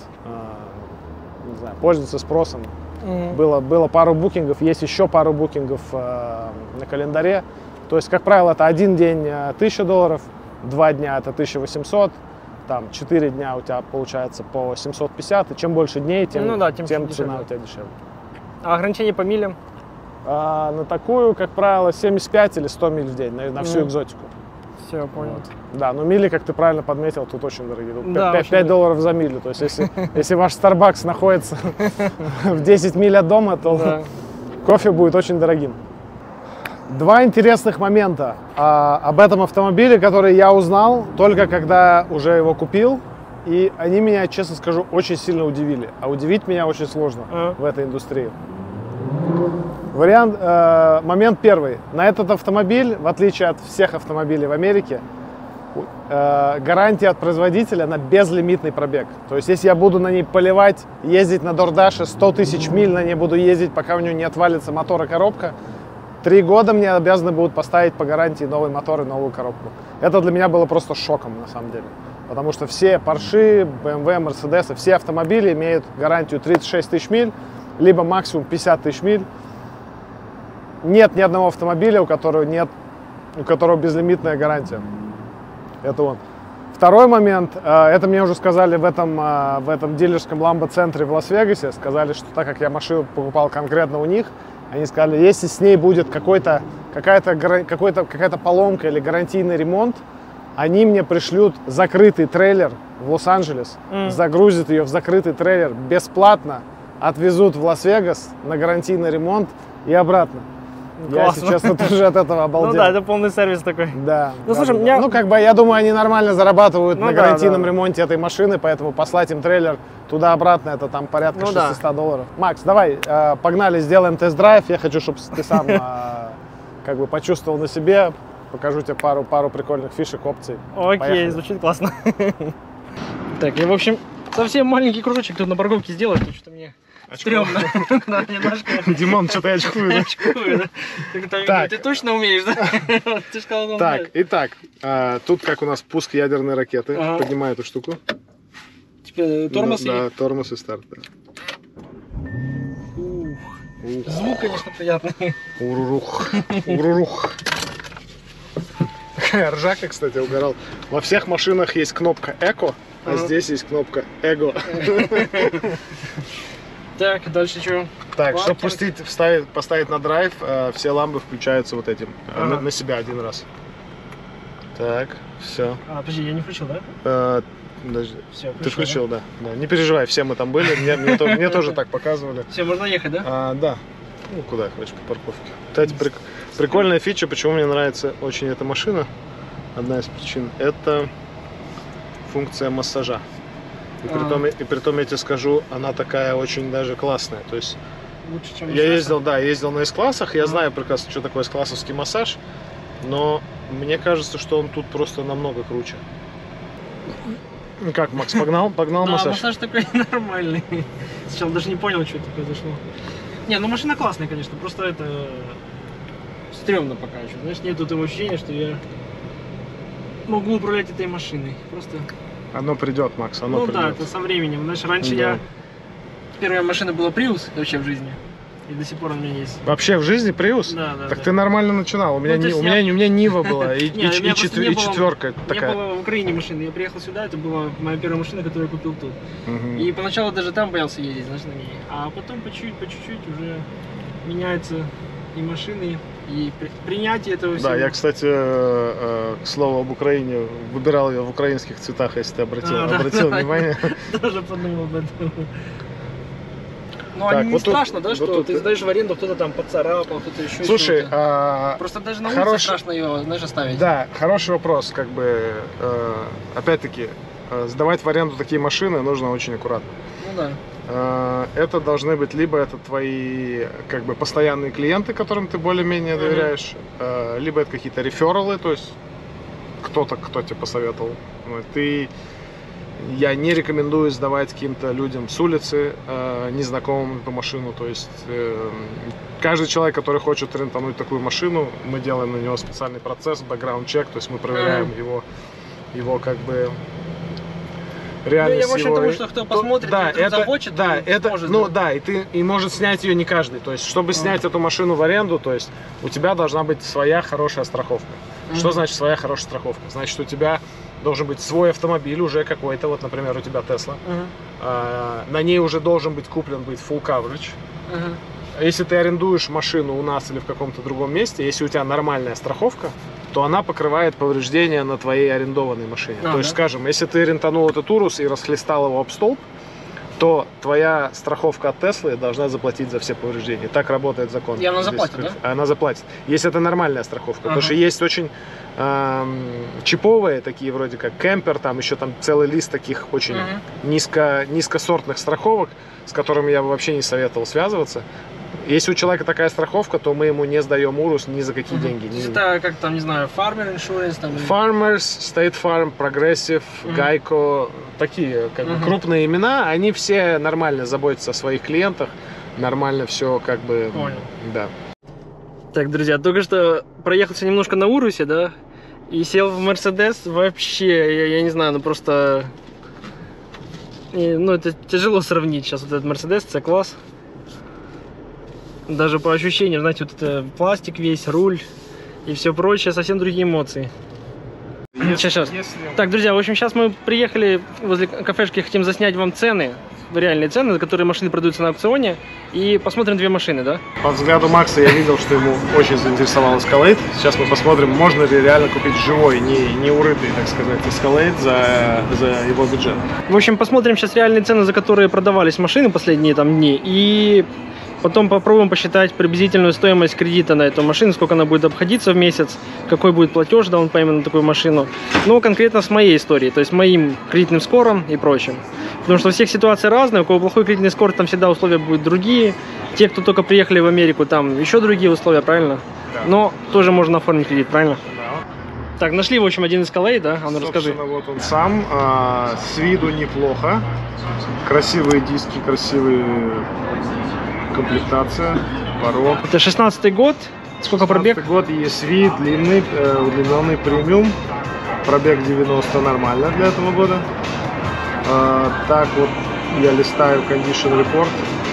S3: не знаю, пользуется спросом. Mm-hmm. Было, было пару букингов, есть еще пару букингов на календаре. То есть, как правило, это один день тысяча долларов, два дня это тысяча восемьсот, там четыре дня у тебя получается по семьсот пятьдесят, и чем больше дней, тем,
S1: ну, да, тем,
S3: тем
S1: дешевле.
S3: цена у тебя дешевле.
S1: А ограничение по милям?
S3: А, на такую, как правило, семьдесят пять или сто миль в день, на, на всю
S1: mm.
S3: экзотику.
S1: Все, понял.
S3: Вот. Да, но мили, как ты правильно подметил, тут очень дорогие. Тут
S1: да,
S3: пять, пять долларов за милю. То есть, если, если ваш Starbucks находится в десять миль от дома, то да. кофе будет очень дорогим. Два интересных момента а, об этом автомобиле, которые я узнал только когда уже его купил. И они меня, честно скажу, очень сильно удивили. А удивить меня очень сложно а. в этой индустрии. Вариант, э, момент первый. На этот автомобиль, в отличие от всех автомобилей в Америке, э, гарантия от производителя на безлимитный пробег. То есть, если я буду на ней поливать, ездить на Дордаше, сто тысяч миль на ней буду ездить, пока у нее не отвалится мотор и коробка, три года мне обязаны будут поставить по гарантии новый мотор и новую коробку. Это для меня было просто шоком, на самом деле. Потому что все Porsche, бэ эм вэ, Mercedes, все автомобили имеют гарантию тридцать шесть тысяч миль, либо максимум пятьдесят тысяч миль. Нет ни одного автомобиля, у которого нет, у которого безлимитная гарантия. Это он. Второй момент, это мне уже сказали в этом, в этом дилерском ламбо-центре в Лас-Вегасе. Сказали, что так как я машину покупал конкретно у них, они сказали, если с ней будет какой-то, какая-то, какой-то, какая-то поломка или гарантийный ремонт, они мне пришлют закрытый трейлер в Лос-Анджелес, mm. загрузят ее в закрытый трейлер бесплатно, отвезут в Лас-Вегас на гарантийный ремонт и обратно.
S1: Классно.
S3: Я, если честно, тоже от этого обалдел.
S1: Ну да, это полный сервис такой.
S3: Да.
S1: Ну,
S3: да,
S1: слушай,
S3: да.
S1: меня...
S3: ну, как бы, я думаю, они нормально зарабатывают
S1: ну,
S3: на
S1: да,
S3: гарантийном
S1: да.
S3: ремонте этой машины, поэтому послать им трейлер туда-обратно, это там порядка
S1: ну,
S3: шестьсот
S1: да.
S3: долларов. Макс, давай, э, погнали, сделаем тест-драйв. Я хочу, чтобы ты сам э, как бы почувствовал на себе. Покажу тебе пару, пару прикольных фишек, опций.
S1: Окей,
S3: Поехали.
S1: Звучит классно. Так, я, в общем, совсем маленький кружочек тут на парковке сделать, потому что мне стрёмно. Да, немножко.
S2: Димон, что-то я очкую, да?
S1: Очкую, да. Ты точно умеешь, да? Ты же сказал,
S2: так, итак, тут как у нас пуск ядерной ракеты. Поднимаю эту штуку.
S1: Тормоз и...
S2: Да, тормоз и старт, да.
S1: Звук, конечно, приятный.
S2: Урурух. Урурух. Ржака, кстати, угорал. Во всех машинах есть кнопка Эко, а здесь есть кнопка Эго.
S1: Так, дальше что?
S2: Так, чтобы пустить, вставить, поставить на драйв, э, все лампы включаются вот этим, ага. на, на себя один раз. Так, все.
S1: А, подожди, я не включил, да?
S2: Э, подожди.
S1: Все,
S2: Ты включил, да? да? Да. Не переживай, все мы там были, мне, мне, мне тоже так показывали.
S1: Все, можно ехать, да?
S2: А, да. Ну, куда хочешь, по парковке. Кстати, прик, прикольная фича, почему мне нравится очень эта машина. Одна из причин, это функция массажа. И при, том, и при том, я тебе скажу, она такая очень даже классная. То есть
S1: лучше, чем
S2: я ездил, да, ездил на эс-классах, я знаю прекрасно, что такое эс-классовский массаж, но мне кажется, что он тут просто намного круче. Как, Макс, погнал, погнал
S1: да,
S2: массаж?
S1: массаж такой нормальный. Сначала даже не понял, что это произошло. Не, ну машина классная, конечно, просто это стрёмно пока еще. Знаешь, нету того ощущения, что я могу управлять этой машиной. Просто...
S2: Оно придет, Макс, оно
S1: ну,
S2: придет.
S1: да, это со временем. Знаешь, раньше
S2: да.
S1: я... Первая машина была Prius вообще в жизни. И до сих пор у меня есть.
S2: Вообще в жизни Prius?
S1: Да, да.
S2: Так
S1: да.
S2: ты нормально начинал. У меня,
S1: ну,
S2: не, у
S1: я...
S2: меня, у меня Нива была и,
S1: не,
S2: и, и, четвер... и четверка
S1: у
S2: такая.
S1: У меня была в Украине машина. Я приехал сюда, это была моя первая машина, которую я купил тут.
S2: Угу.
S1: И поначалу даже там боялся ездить, знаешь, на ней. А потом по чуть-чуть, по чуть-чуть уже меняются и машины, и принятие этого всего.
S2: Да, я, кстати, к слову об Украине, выбирал ее в украинских цветах, если ты обратил, а, обратил да, внимание.
S1: Тоже подумал об этом. Ну,
S2: так,
S1: они не
S2: вот
S1: страшно,
S2: тут,
S1: да, что
S2: вот
S1: ты
S2: тут...
S1: сдаешь в аренду, кто-то там поцарапал, кто-то еще.
S2: Слушай, а...
S1: просто даже на улице
S2: хороший...
S1: страшно ее, знаешь, оставить.
S2: Да, хороший вопрос, как бы, э, опять-таки, э, сдавать в аренду такие машины нужно очень аккуратно.
S1: Ну да.
S2: Э, это должны быть либо это твои, как бы, постоянные клиенты, которым ты более-менее доверяешь, mm-hmm. э, либо это какие-то рефералы, то есть кто-то, кто тебе посоветовал. Ты я не рекомендую сдавать каким-то людям с улицы, э, незнакомым эту машину. То есть э, каждый человек, который хочет рентануть такую машину, мы делаем на него специальный процесс, бэкграунд-чек, то есть мы проверяем mm-hmm. его, его как бы реальность.
S1: Ну, я
S2: его...
S1: тому, что кто посмотрит,
S2: да, это,
S1: захочет,
S2: да, это,
S1: сможет,
S2: ну
S1: да.
S2: да, и ты и может снять ее не каждый. То есть, чтобы mm-hmm. снять эту машину в аренду, то есть у тебя должна быть своя хорошая страховка. Mm-hmm. Что значит своя хорошая страховка? Значит, у тебя должен быть свой автомобиль уже какой-то, вот, например, у тебя Tesla. Uh-huh. а, на ней уже должен быть куплен быть full coverage. Uh-huh. Если ты арендуешь машину у нас или в каком-то другом месте, если у тебя нормальная страховка, то она покрывает повреждения на твоей арендованной машине. Uh-huh. То есть, скажем, если ты рентанул этот Урус и расхлестал его об столб, то твоя страховка от Теслы должна заплатить за все повреждения. Так работает закон.
S1: И она заплатит,
S2: здесь,
S1: да?
S2: Она заплатит. Если это нормальная страховка. Uh-huh. Потому что есть очень эм, чиповые, такие вроде как кемпер, там еще там целый лист таких очень uh-huh. низко, низкосортных страховок, с которыми я бы вообще не советовал связываться. Если у человека такая страховка, то мы ему не сдаем Урус ни за какие uh-huh. деньги.
S1: Это как там, не знаю, Farmer Insurance? Там...
S2: Farmers, State Farm, Progressive, uh-huh. Geico, такие как uh-huh. бы крупные имена, они все нормально заботятся о своих клиентах, нормально все как бы...
S1: Понял.
S2: Да.
S1: Так, друзья, только что проехался немножко на Урусе, да, и сел в Mercedes, вообще, я, я не знаю, ну просто... И, ну, это тяжело сравнить сейчас вот этот Mercedes, C-класс. Даже по ощущениям, знаете, вот это пластик весь, руль и все прочее, совсем другие эмоции.
S2: Если,
S1: сейчас, сейчас.
S2: Если...
S1: Так, друзья, в общем, сейчас мы приехали возле кафешки, хотим заснять вам цены, реальные цены, за которые машины продаются на аукционе, и посмотрим две машины, да?
S2: По взгляду Макса я видел, что ему очень заинтересовал Escalade. Сейчас мы посмотрим, можно ли реально купить живой, не, не урытый, так сказать, Escalade за, за его бюджет.
S1: В общем, посмотрим сейчас реальные цены, за которые продавались машины последние там дни, и потом попробуем посчитать приблизительную стоимость кредита на эту машину, сколько она будет обходиться в месяц, какой будет платеж даунпеймент на такую машину. Ну, конкретно с моей историей, то есть моим кредитным скором и прочим. Потому что у всех ситуации разные, у кого плохой кредитный скор, там всегда условия будут другие. Те, кто только приехали в Америку, там еще другие условия, правильно?
S2: Да.
S1: Но тоже можно оформить кредит, правильно?
S2: Да.
S1: Так, нашли, в общем, один Escalade, да? А ну, расскажи.
S2: Вот он сам, а, с виду неплохо. Красивые диски, красивые... комплектация, порог.
S1: Это шестнадцатый год. Сколько пробег?
S2: год, и эс ви, длинный, э, удлиненный премиум. Пробег девяносто, нормально для этого года. Э, так вот, я листаю Condition Report.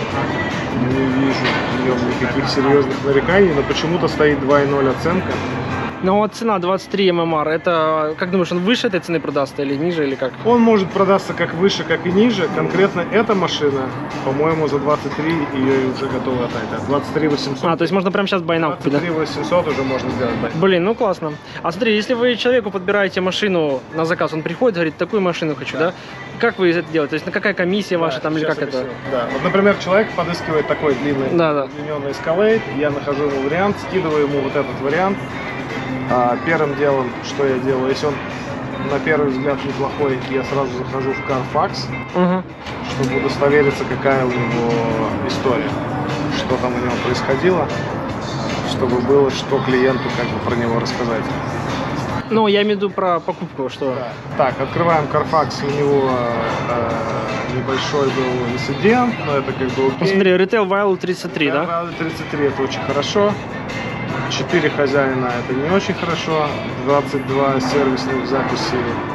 S2: Не вижу в нем никаких серьезных нареканий, но почему-то стоит два и ноль оценка.
S1: Ну вот цена двадцать три эм эм ар, это, как думаешь, он выше этой цены продастся или ниже, или как?
S2: Он может продаться как выше, как и ниже. Конкретно эта машина, по-моему, за двадцать три ее уже готовы отдать. двадцать три восемьсот.
S1: А, то есть можно прямо сейчас buy now купить, да?
S2: двадцать три восемьсот уже можно сделать. Да.
S1: Блин, ну классно. А смотри, если вы человеку подбираете машину на заказ, он приходит, говорит, такую машину хочу, да? да? Как вы это делаете? То есть на какая комиссия
S2: да,
S1: ваша там или как
S2: объясню.
S1: это?
S2: Да, вот, например, человек подыскивает такой длинный,
S1: да, да.
S2: удлиненный Escalade, я нахожу ему вариант, скидываю ему вот этот вариант. А, первым делом, что я делаю, если он на первый взгляд неплохой, я сразу захожу в Carfax, угу. чтобы удостовериться, какая у него история, что там у него происходило, чтобы было, что клиенту как бы про него рассказать.
S1: Ну, я имею в виду про покупку, что...
S2: Да. Так, открываем Carfax, у него э, небольшой был инцидент, но это как бы окей.
S1: Посмотри, Retail Value тридцать три, да?
S2: Retail Value тридцать три, это очень хорошо. четыре хозяина, это не очень хорошо. двадцать два сервисных записи,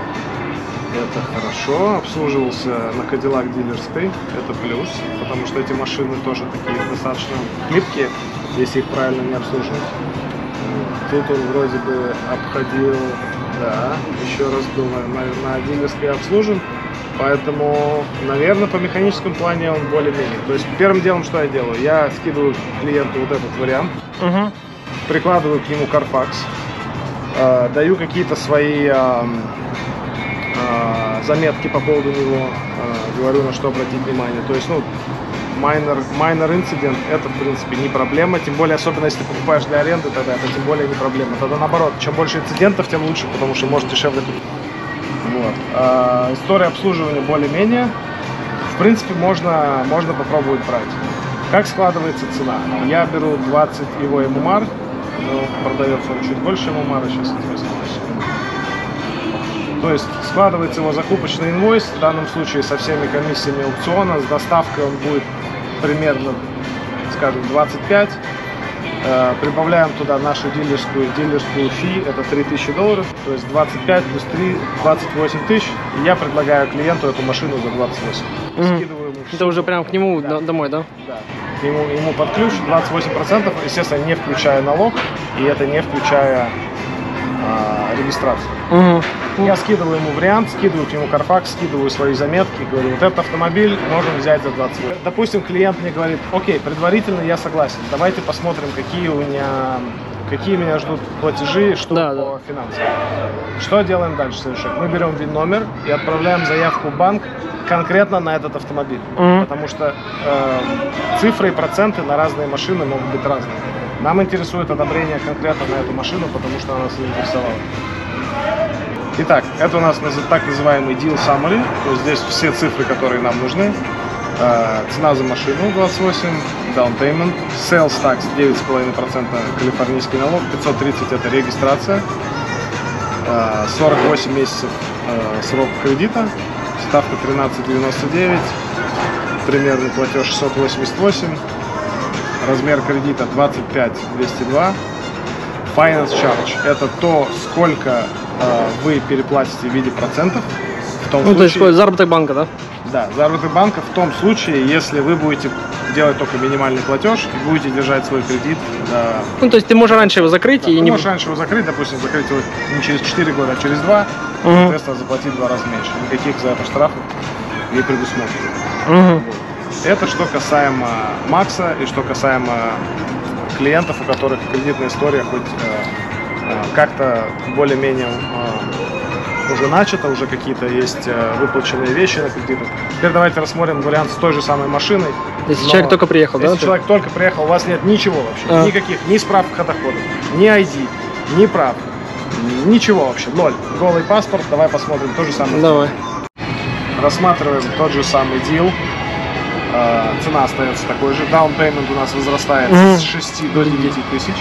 S2: это хорошо. Обслуживался на Cadillac Dealer's, это плюс, потому что эти машины тоже такие достаточно хлипкие, если их правильно не обслуживать. Тут он вроде бы обходил, да, еще раз был на, на, на дилерской обслужен, поэтому, наверное, по механическому плане он более-менее. То есть первым делом, что я делаю, я скидываю клиенту вот этот вариант, угу. прикладываю к нему Carfax, э, даю какие-то свои э, э, заметки по поводу него, э, говорю, на что обратить внимание. То есть, ну, Minor, minor incident это, в принципе, не проблема, тем более, особенно если ты покупаешь для аренды, тогда это тем более не проблема. Тогда наоборот, чем больше инцидентов, тем лучше, потому что может дешевле купить. Вот. А, история обслуживания более-менее. В принципе, можно, можно попробовать брать. Как складывается цена? Я беру двадцать его эм эм ар, но продается он чуть больше эм эм ар, сейчас интересно. То есть складывается его закупочный инвойс, в данном случае со всеми комиссиями аукциона, с доставкой он будет примерно, скажем, двадцать пять. Прибавляем туда нашу дилерскую, дилерскую фи, это три тысячи долларов, то есть двадцать пять плюс три, двадцать восемь тысяч. И я предлагаю клиенту эту машину за двадцать восемь.
S1: Угу.
S2: Скидываю ему
S1: Это уже прям к нему,
S2: да.
S1: домой, да?
S2: Да. Ему, ему под ключ двадцать восемь процентов, естественно, не включая налог, и это не включая а, регистрацию.
S1: Угу.
S2: Я скидываю ему вариант, скидываю к нему Carfax, скидываю свои заметки, говорю, вот этот автомобиль можем взять за двадцать восемь. Допустим, клиент мне говорит, окей, предварительно я согласен, давайте посмотрим, какие у меня, какие меня ждут платежи, что
S1: да,
S2: по
S1: да.
S2: финансам. Что делаем дальше? Следующий шаг. Мы берем ВИН-номер и отправляем заявку в банк конкретно на этот автомобиль,
S1: угу.
S2: потому что э, цифры и проценты на разные машины могут быть разные. Нам интересует одобрение конкретно на эту машину, потому что она нас заинтересовала. Итак, это у нас так называемый deal summary, то есть здесь все цифры, которые нам нужны. Э, цена за машину двадцать восемь, down payment, sales tax девять целых пять десятых процента калифорнийский налог, пятьсот тридцать это регистрация, э, сорок восемь месяцев э, срок кредита, ставка тринадцать девяносто девять, примерный платеж шестьсот восемьдесят восемь, размер кредита двадцать пять двести два. Finance charge – это то, сколько э, вы переплатите в виде процентов. В том
S1: ну,
S2: случае,
S1: то есть заработок банка, да?
S2: Да, заработок банка в том случае, если вы будете делать только минимальный платеж и будете держать свой кредит до...
S1: Ну, то есть ты можешь раньше его закрыть
S2: Да,
S1: и
S2: ты
S1: не...
S2: можешь раньше его закрыть, допустим, закрыть его не через четыре года, а через два,
S1: Угу.
S2: соответственно, заплатить в два раза меньше. Никаких за это штрафов не предусмотрено.
S1: Угу.
S2: Вот. Это что касаемо Макса и что касаемо клиентов, у которых кредитная история хоть э, э, как-то более-менее э, уже начата, уже какие-то есть э, выплаченные вещи на кредитах. Теперь давайте рассмотрим вариант с той же самой машиной.
S1: Если
S2: Но
S1: человек только приехал,
S2: если
S1: да?
S2: человек только приехал, у вас нет ничего вообще,
S1: А.
S2: никаких, ни справок о доходах, ни ай ди, ни прав, ничего вообще, ноль. Голый паспорт, давай посмотрим то же самое.
S1: Давай.
S2: Рассматриваем тот же самый deal. Цена остается такой же. Down payment у нас возрастает
S1: Мгм.
S2: с шести до девяти тысяч.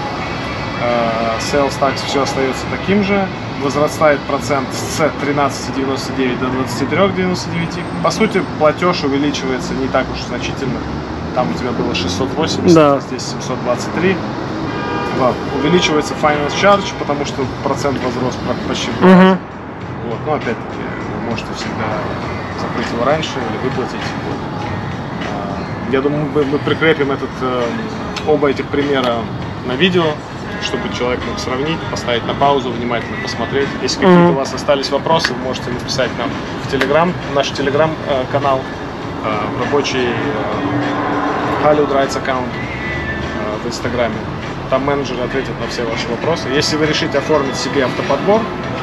S2: Sales tax все остается таким же. Возрастает процент с тринадцати девяноста девяти до двадцати трёх девяноста девяти. По сути, платеж увеличивается не так уж значительно. Там у тебя было шестьсот восемьдесят,
S1: Да.
S2: а здесь семьсот двадцать три. Вот. Увеличивается finance charge, потому что процент возрос почти в два раза.
S1: Угу.
S2: Вот. Но опять-таки вы можете всегда закрыть его раньше или выплатить. Вот. Я думаю, мы, мы прикрепим этот, э, оба этих примера на видео, чтобы человек мог сравнить, поставить на паузу, внимательно посмотреть. Если какие-то
S1: Mm-hmm.
S2: у вас остались вопросы, вы можете написать нам в Telegram, в наш Telegram-канал, э, рабочий э, Hollywood Rides аккаунт э, в Инстаграме. Там менеджеры ответят на все ваши вопросы. Если вы решите оформить себе автоподбор,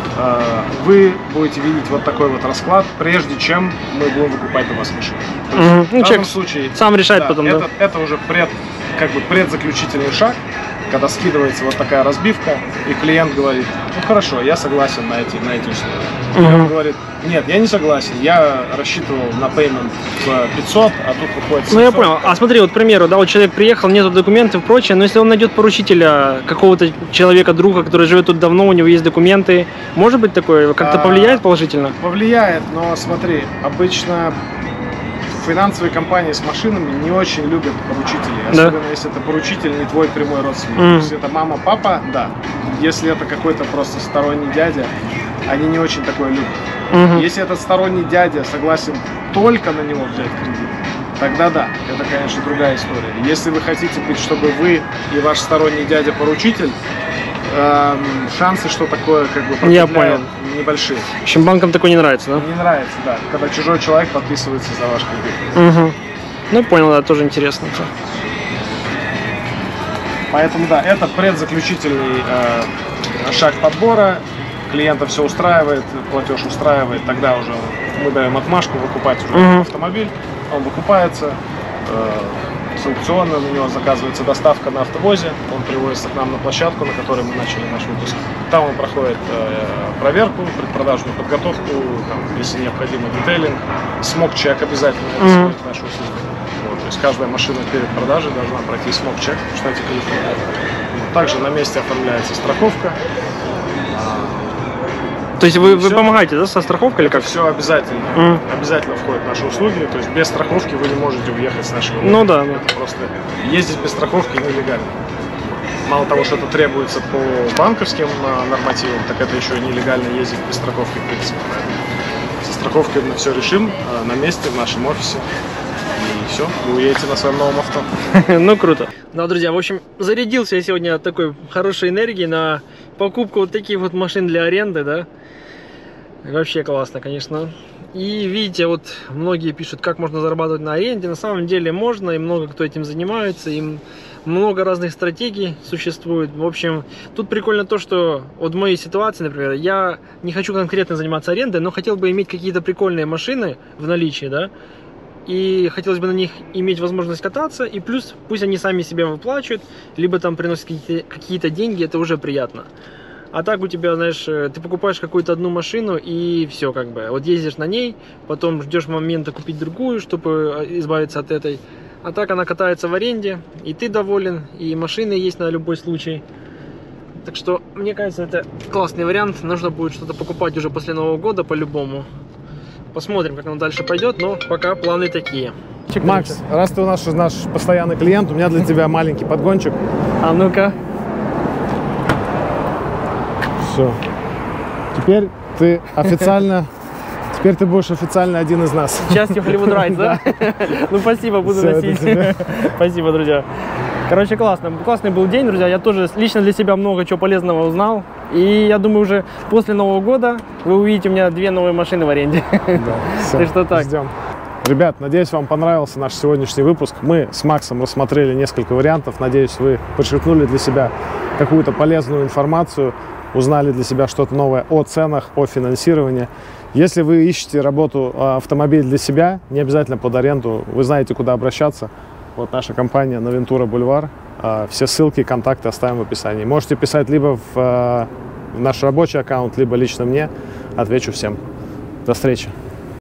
S2: вы будете видеть вот такой вот расклад, прежде чем мы будем выкупать у вас машину. То есть,
S1: Мгм.
S2: в
S1: Ну,
S2: данном
S1: человек
S2: случае
S1: сам решает
S2: да,
S1: потом,
S2: это,
S1: да?
S2: это уже пред, как бы предзаключительный шаг, когда скидывается вот такая разбивка, и клиент говорит, ну хорошо, я согласен на эти, на эти условия. И
S1: Мгм.
S2: он говорит, нет, я не согласен, я рассчитывал на payment в пятьсот, а тут выходит семьсот.
S1: Ну я понял. А смотри, вот, к примеру, да, вот человек приехал, нету документов и прочее, но если он найдет поручителя, какого-то человека, друга, который живет тут давно, у него есть документы, может быть такое, как-то
S2: А,
S1: повлияет положительно?
S2: Повлияет, но смотри, обычно финансовые компании с машинами не очень любят поручителей,
S1: Да.
S2: особенно если это поручитель не твой прямой родственник.
S1: Мгм.
S2: Если это мама, папа, да. Если это какой-то просто сторонний дядя, они не очень такое любят.
S1: Мгм.
S2: Если этот сторонний дядя согласен только на него взять кредит, тогда да, это, конечно, другая история. Если вы хотите быть, чтобы вы и ваш сторонний дядя поручитель, эм, шансы, что такое как бы
S1: Я
S2: прокупляют,
S1: понял.
S2: небольшие.
S1: В общем, банкам такое не нравится, да?
S2: Не нравится, да, когда чужой человек подписывается за ваш кредит.
S1: Угу. Ну понял, да, тоже интересно.
S2: Поэтому да, это предзаключительный э, шаг подбора. Клиента все устраивает, платеж устраивает, тогда уже мы даем отмашку выкупать уже
S1: Мгм.
S2: автомобиль. Он выкупается, э, с аукциона на него заказывается доставка на автовозе, он привозится к нам на площадку, на которой мы начали наш выпуск. Там он проходит э, проверку, предпродажную подготовку, там, если необходимо детейлинг, смог-чек обязательно, это
S1: Мгм.
S2: входит в нашу услугу. Вот, то есть каждая машина перед продажей должна пройти смог-чек в штате Калифорния. Также на месте оформляется страховка.
S1: То есть вы,
S2: И
S1: вы
S2: всё.
S1: помогаете, да, со страховкой или
S2: Это
S1: как?
S2: все обязательно.
S1: Мгм.
S2: Обязательно входят наши услуги. То есть без страховки вы не можете уехать с нашего
S1: Ну
S2: города.
S1: да, да.
S2: Это просто ездить без страховки нелегально. Мало того, что это требуется по банковским а, нормативам, так это еще и нелегально ездить без страховки, в принципе. Поэтому со страховкой мы все решим а, на месте, в нашем офисе. И все, вы уедете на своем новом авто.
S1: Ну круто. Да, друзья, в общем, зарядился я сегодня от такой хорошей энергии на покупку вот таких вот машин для аренды, да. Вообще классно, конечно. И видите, вот многие пишут, как можно зарабатывать на аренде. На самом деле можно, и много кто этим занимается, и много разных стратегий существует. В общем, тут прикольно то, что вот в моей ситуации, например, я не хочу конкретно заниматься арендой, но хотел бы иметь какие-то прикольные машины в наличии, да. И хотелось бы на них иметь возможность кататься, и плюс пусть они сами себя выплачивают, либо там приносят какие-то какие-то деньги, это уже приятно. А так у тебя, знаешь, ты покупаешь какую-то одну машину и все как бы. Вот ездишь на ней, потом ждешь момента купить другую, чтобы избавиться от этой. А так она катается в аренде, и ты доволен, и машины есть на любой случай. Так что, мне кажется, это классный вариант. Нужно будет что-то покупать уже после Нового года по-любому. Посмотрим, как оно дальше пойдет, но пока планы такие.
S3: Макс, раз ты у нас наш постоянный клиент, у меня для тебя маленький подгончик.
S1: А ну-ка.
S3: Все. Теперь ты официально, теперь ты будешь официально один из нас.
S1: Частью Hollywood Rides, да? Ну, спасибо, буду
S3: Всё, это
S1: носить.
S3: тебе.
S1: Спасибо, друзья. Короче, классно. Классный был день, друзья. Я тоже лично для себя много чего полезного узнал. И я думаю, уже после Нового года вы увидите у меня две новые машины в аренде.
S3: Да, всё,
S1: Так что так.
S3: ждем. Ребят, надеюсь, вам понравился наш сегодняшний выпуск. Мы с Максом рассмотрели несколько вариантов. Надеюсь, вы подчеркнули для себя какую-то полезную информацию, узнали для себя что-то новое о ценах, о финансировании. Если вы ищете работу, автомобиль для себя, не обязательно под аренду, вы знаете, куда обращаться. Вот наша компания Новентура Бульвар. Все ссылки, контакты оставим в описании. Можете писать либо в, в наш рабочий аккаунт, либо лично мне. Отвечу всем. До встречи.